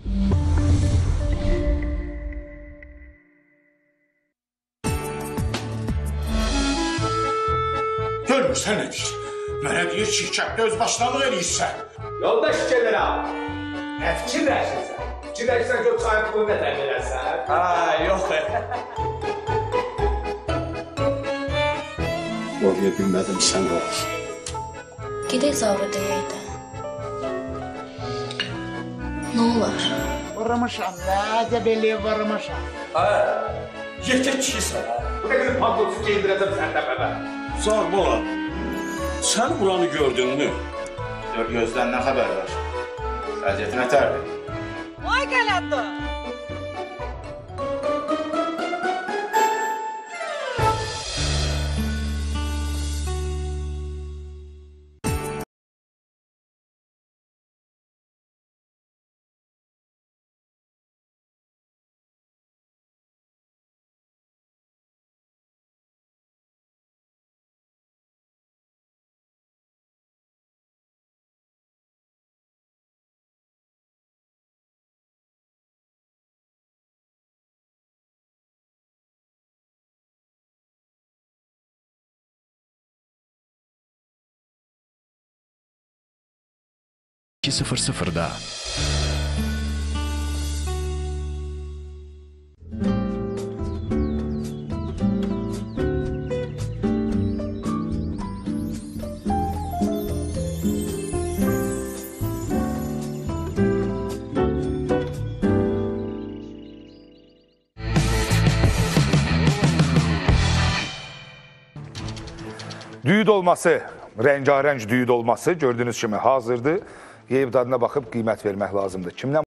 Görmürsən nə deyir? Mənə deyir şirkətdə öz başlanıq eləyirsən. Yoldaş gəlirə, nə fikirləşirsən? Fikirləşirsən ki, o çayın pulunu nə təmin edərsən? Ha, yox. Oraya bilmədim, sən olur. Gedək zavra deyəkdə. Nə olar? Vurmuşam, nədə belə vurmuşam. Ha, yekə kişisən ha. Bu da qızı pantolsu geyindirəcəm səndə bəbə. Sağ bola, sən buranı gördünmü? Dörd gözdən nə xəbər var? Vəziyyəti nətərdir? Vay qələndə! iki sıfır sıfırda. Düyü dolması, rəngarənc düyü dolması gördüyünüz kimi hazırdır. Yeyib dadına baxıb qiymət vermək lazımdır. Kimdən?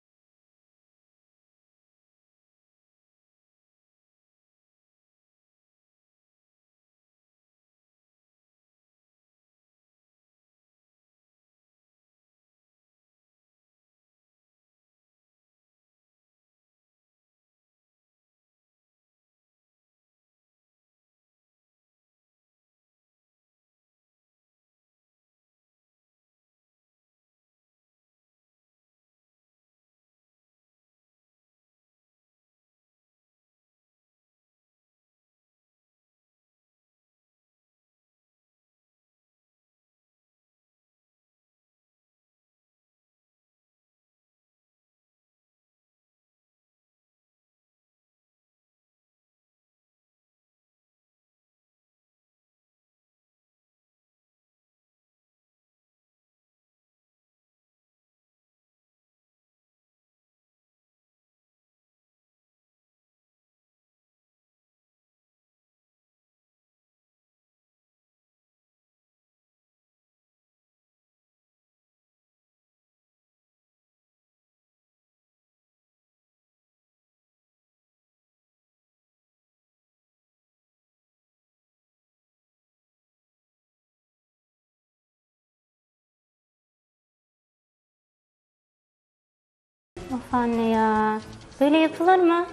Of anne ya. Böyle yapılır mı?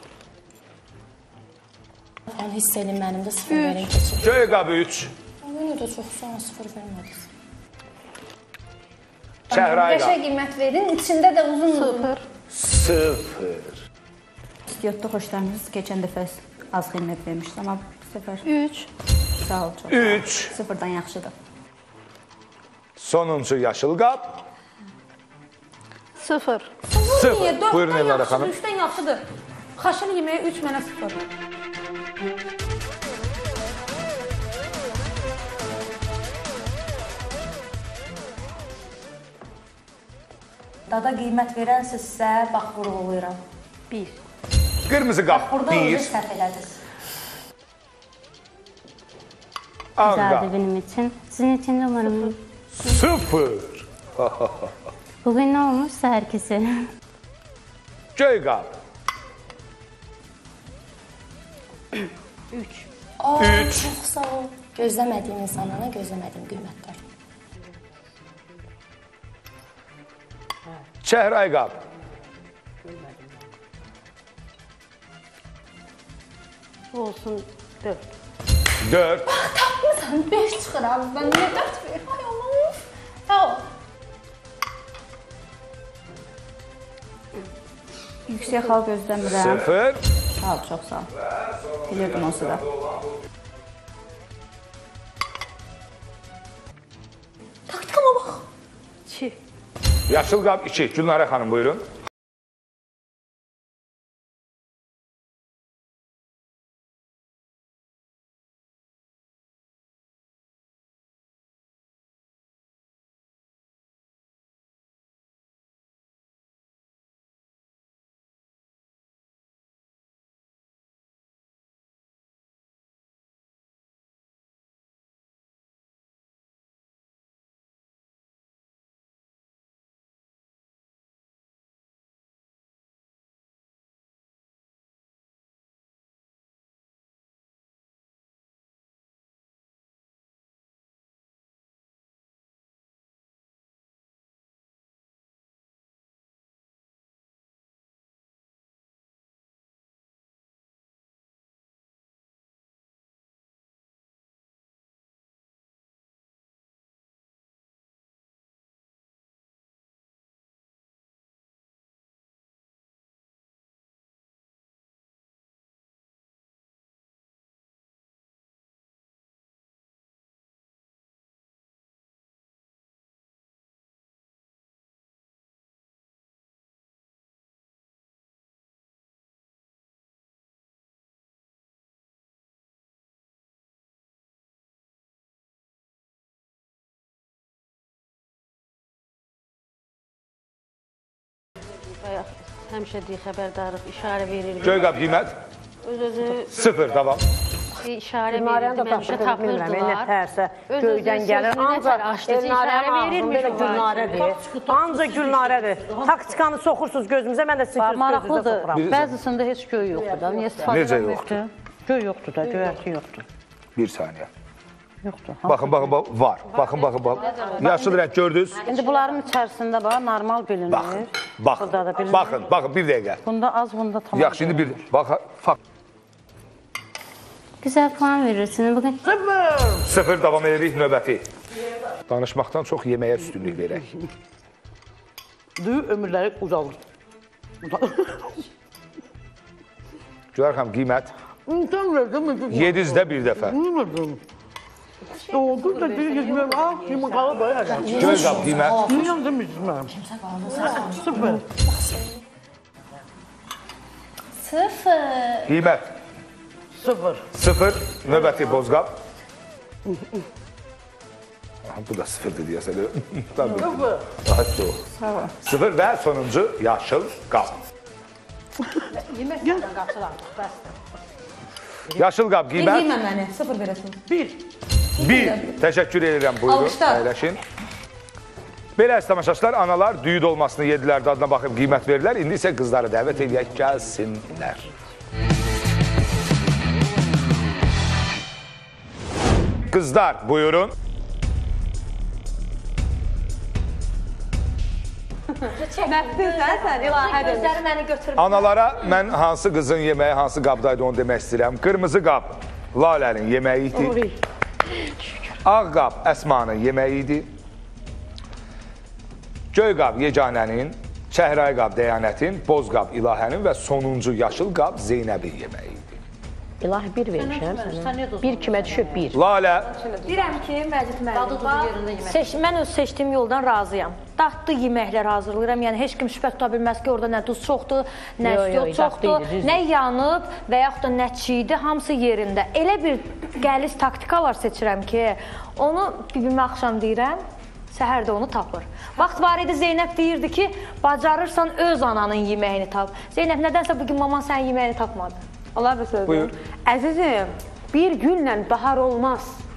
Ben hiss edeyim benim de sıfır verin keçir. Köy qabı üç. Onu da çox sonra sıfır vermədiniz. Şəhray Beşə qiymət verin, içində də uzun Sıfır. Sıfır. İstiyotda xoşlarınız keçən dəfə az qiymət vermişdi, amma bu səfər üç. Sağ ol, çox. üç. Sıfırdan yaxşıdır. Sonuncu yaşıl qab. Sıfır. Sıfır. Buyurun Elnara xanım. üçdən yaxşıdır. Xaşın yeməyə üç mənə sıfır. Dada qiymət verənsinizsə, bax vurğulayıram. Bir. Qırmızı qab, burada bir. Burada səhv elədiniz. Güzeldi benim için. Sizin için de umarım. Sıfır. Bugün ne olmuşsa herkese. Göy qab. Üç. Üç. Çox sağ ol. Gözləmədiyim insanlara gözləmədiyim qiymətlər. Çəhray qab. Olsun dörd. Dörd. Tapmısan beş çıxır abi. Ben ne dört verim? Ay Allah. Sağ ol. Yüksək xal gözləmirəm. Sıfır. Sağ ol, çox sağ ol. Bilirdim onsuz da. Taktikama bax. İki. Yaşıl qab iki. Gülnarə xanım buyurun. Həmişə deyə xəbərdarıq, işarə veririk. Göy qab qiymət. Öz-özü Sıfır, davam. işarə Gülnarəni də verirdim, həmişə tapırdım, bilmirəm, nə tapırdılar. tərsə göydən gəlir. Ancaq Elnarənin ağzında elə Gülnarədir. Ancaq Gülnarədir. Taktikanı soxursunuz gözümüzə, mən də sizin gözünüzə soxuram. Bəzisində heç göy yoxdur da. Niyə istifadə Necə yoxdur? Göy yoxdur da, göyərti yoxdur. Bir saniyə. Yoxdur. Baxın, baxın, baxın, var. Baxın, baxın, baxın. Yaşıl rəng gördünüz. İndi bunların içərisində bax, normal bilinir. Baxın, baxın, baxın, baxın, bir dəqiqə. Bunda az, bunda tamam. Yaxşı, indi bir, baxın, fakt. Güzel puan verirsiniz bugün. Sıfır. Sıfır, davam edirik növbəti. Danışmaqdan çox yeməyə üstünlük verək. Düyü ömürləri uzalır. Gülər xanım, qiymət? Yedizdə bir dəfə. Oldu da bir yüzməyəm, ah, yumurtalı bayaq. Göy qab, qiymət? Dünyam deməyəcəm. Sıfır. Sıfır. Qiymət? Sıfır. Sıfır, növbəti bozqab. Bu da sıfırdır deyəsən. Sıfır. Daha çox. Sıfır və sonuncu yaşıl qab. Yeməkdən qaçılardı, bəsdir. Yaşıl qab, qiymət? Yemə məni, sıfır verəsin. Bir. Bir. Təşəkkür edirəm, buyurun. Alqışlar. Əyləşin. Belə əziz tamaşaçılar, analar düyü dolmasını yedilər, dadına baxıb qiymət verirlər. İndi isə qızları dəvət edək, gəlsinlər. Qızlar, buyurun. Məhdudsən sən, ilahə demiş. Gözləri məni götürmür. Analara mən hansı qızın yeməyi, hansı qabdaydı onu demək istəyirəm. Qırmızı qab Lalənin yeməyi idi. Ağ qab Əsmanın yeməyi idi. Göy qab Yeganənin, çəhray qab Dəyanətin, boz qab İlahənin və sonuncu yaşıl qab Zeynəbin yeməyi idi. İlahi bir vermişəm sənə. Bir kimə düşüb bir. Lalə. Deyirəm ki, Məcid müəllim, seç, mən öz seçdiyim yoldan razıyam. Dadlı yeməklər hazırlayıram, yəni heç kim şübhə tuta bilməz ki, orada nə duz çoxdur, nə istiot çoxdur, nə yanıb və yaxud da nə çiğdir, hamısı yerində. Elə bir qəliz taktikalar seçirəm ki, onu bibimə axşam deyirəm, səhər də onu tapır. Vaxt var idi, Zeynəb deyirdi ki, bacarırsan öz ananın yeməyini tap. Zeynəb, nədənsə bugün maman sənin yeməyini tapmadı. Allah bir söz. Buyur. Əzizim, bir günlə bahar olmaz.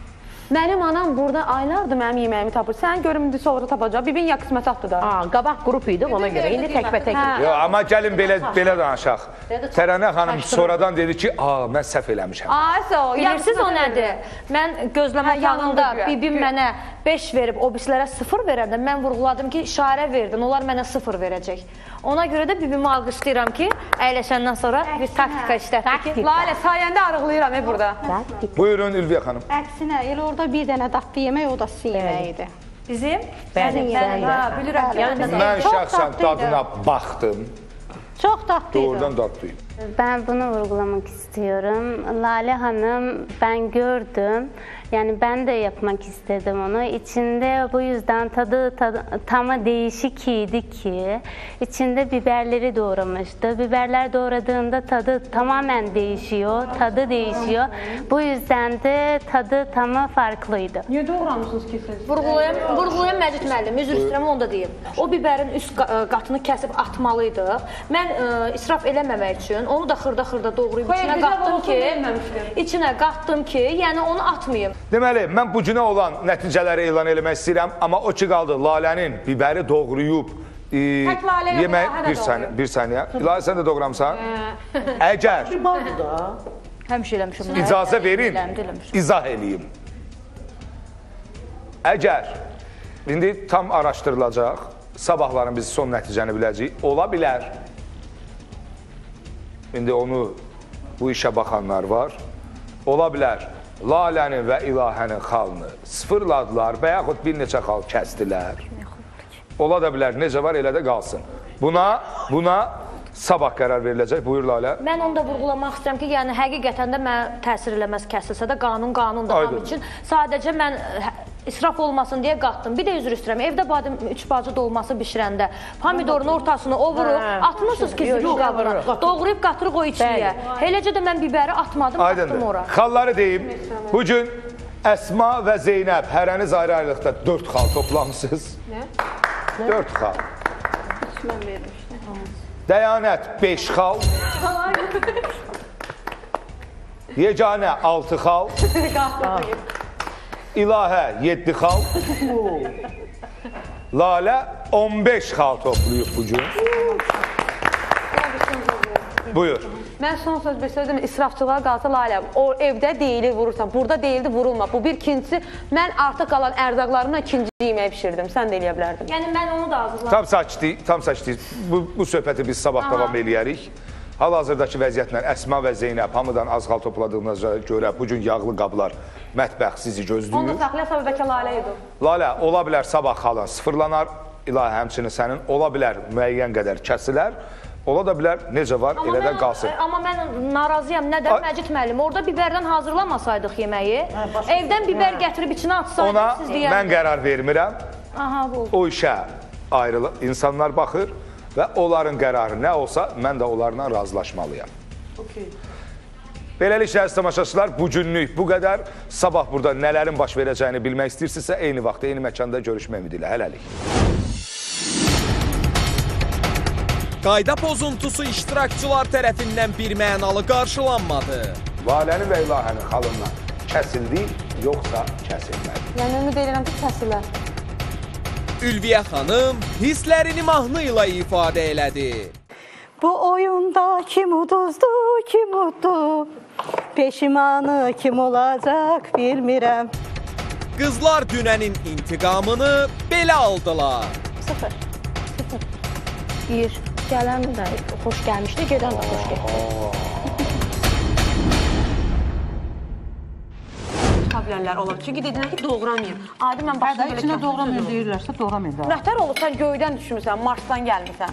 Mənim anam burada aylardır mənim yeməyimi tapır. Sən görüm indi sonra tapacaq. Bibin ya qismət atdı da. Aa, qabaq qrup idi ona görə. İndi təkbətək. Yox, amma gəlin belə belə danışaq. Tərənə xanım sonradan dedi ki, "A, mən səhv eləmişəm." Ayso, bilirsiniz o nədir? Mən gözləmə otağında bibim mənə beş verib, o birisilərə sıfır verəndə mən vurğuladım ki, işarə verdin, onlar mənə sıfır verəcək. Ona görə də bibimi alqışlayıram ki, əyləşəndən sonra bir taktika işlətdik ki, Lalə, sayəndə arıqlayıram e burada. Buyurun Ülviyə xanım. Əksinə, elə orada bir dənə dadlı yemək, o da sizin yeməyidir. Bizim? Bəli, bilirəm. Mən şəxsən dadına baxdım. Çox dadlıydı. Doğrudan dadlıyım. Ben bunu vurgulamak istiyorum. Lale Hanım, ben gördüm. Yani ben de yapmak istedim onu. İçinde bu yüzden tadı, tadı tamı değişik idi ki. İçinde biberleri doğramıştı. Biberler doğradığında tadı tamamen değişiyor. Tadı değişiyor. Bu yüzden de tadı tamı farklıydı. Niye doğramışsınız ki siz? Vurğulayan, vurğulayan Məcid müəllim, üzr istəyirəm, onu da deyim. O bibərin üst qatını kəsib atmalıydıq. Mən ə, israf eləməmək üçün onu da xırda-xırda doğrayıb içinə qatdım ki, içinə qatdım ki, yəni onu atmayım. Deməli, mən bu günə olan nəticələri elan eləmək istəyirəm, amma o ki qaldı, Lalənin bibəri doğrayıb, e, yemək, bir saniyə, bir saniyə. Lalə, sən də doğramsan. Əgər Həmişə eləmişim. icazə verin, izah eləyim. Əgər indi tam araşdırılacaq, sabahların biz son nəticəni biləcəyik, ola bilər. İndi onu, bu işə baxanlar var. Ola bilər, Lalənin və İlahənin xalını sıfırladılar və yaxud bir neçə xal kəsdilər. Ola da bilər, necə var, elə də qalsın. Buna, buna sabah qərar veriləcək. Buyur, Lalə. Mən onu da vurğulamaq istəyirəm ki, yəni həqiqətən də mən təsir eləməz kəsilsə də qanun qanundur hamı üçün. Sadəcə mən israf olmasın deyə qatdım. Bir də üzr istəyirəm, evdə badım üç bacı dolması bişirəndə pomidorun ortasını o vurub, atmırsınız ki, siz bu qabına. Doğrayıb qatırıq o içliyə. Eləcə də mən biberi atmadım, qatdım ora. Xalları deyim, bugün Əsma və Zeynəb hərəniz ayrı-ayrılıqda dörd xal toplamısınız. Nə? Dörd xal. Üç mən vermişdim. Dəyanət beş xal. Yeganə altı xal. İlahə yeddi xal. Lalə on beş xal toplayıb bugün. Buyur. Mən son söz bir sözüm, israfçılığa qalsa Lalə, o evdə deyilir vurursan, burada deyildi vurulma. Bu bir ikincisi, mən artıq qalan ərzaqlarımla ikinci yemək pişirdim, sən də eləyə bilərdin. Yəni mən onu da hazırladım. Tam saçdı, tam saçdı. Bu, bu söhbəti biz sabah davam eləyərik. Hal-hazırdakı vəziyyətlə Əsma və Zeynəb hamıdan az xal topladığınıza görə bugün yağlı qablar, mətbəx sizi gözləyir. Onu da saxlaya sabah Lalə idi. Lalə, ola bilər sabah xalın sıfırlanar, İlahi həmçinin sənin, ola bilər müəyyən qədər kəsilər, ola da bilər necə var, elə də qalsın. Amma mən narazıyam, nədən Məcid müəllim? Orada biberdən hazırlamasaydıq yeməyi, evdən biber gətirib içinə atsaydıq, siz deyəndə. Ona mən qərar vermirəm, o işə ayrılıq, insanlar baxır və onların qərarı nə olsa, mən də onlarla razılaşmalıyam. Beləliklə, əziz tamaşaçılar, bugünlük bu qədər. Sabah burada nələrin baş verəcəyini bilmək istəyirsinizsə, eyni vaxtda, eyni məkanda görüşmək ümidi ilə. Hələlik. Qayda pozuntusu iştirakçılar tərəfindən bir mənalı qarşılanmadı. Lalənin və İlahənin xalından kəsildi, yoxsa kəsilmədi? Yəni, ümid edirəm ki, kəsilər. Ülviyə xanım hisslərini mahnı ilə ifadə elədi. Bu oyunda kim uduzdu, kim uddu? Peşimanı kim olacaq bilmirəm. Qızlar dünənin intiqamını belə aldılar. Sıfır. Sıfır. Bir. Gələn də xoş gəlmişdi, gedən də xoş getdi. Bilərlər olar. Çünki dedilər ki, doğramayın. Adi mən başına belə içində doğramayın deyirlərsə, doğramayın. Nətər olur, sən göydən düşmüsən, Marsdan gəlmirsən.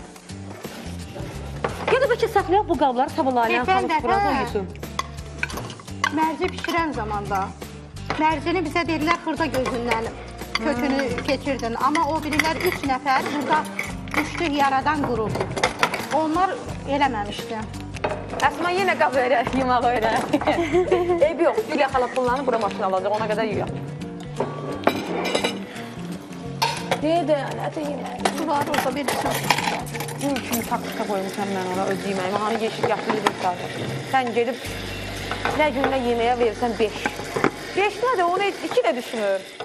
Gədə bəlkə saxlayaq bu qabları sabahlarına xalq biraz olsun. Mərci pişirən zamanda mərcini bizə dedilər xırda gözündən kökünü keçirdin. Amma o bilirlər üç nəfər burada düşdü yaradan quruldu. Onlar eləməmişdi. Əsma yenə qab öyrə, yumaq öyrə. Eyb yox, Gülya xala pullarını bura maşın alacaq, ona qədər yuyaq. Deyədə, nədə yemək? Su var orada bir su. Gül kimi taktika qoymuşam mən ona öz yeməyimi. Hani yeşik yaxlı yedim sadəcə. Sən gedib nə günlə yeməyə verirsən beş. beş nədir, onu iki də düşünür.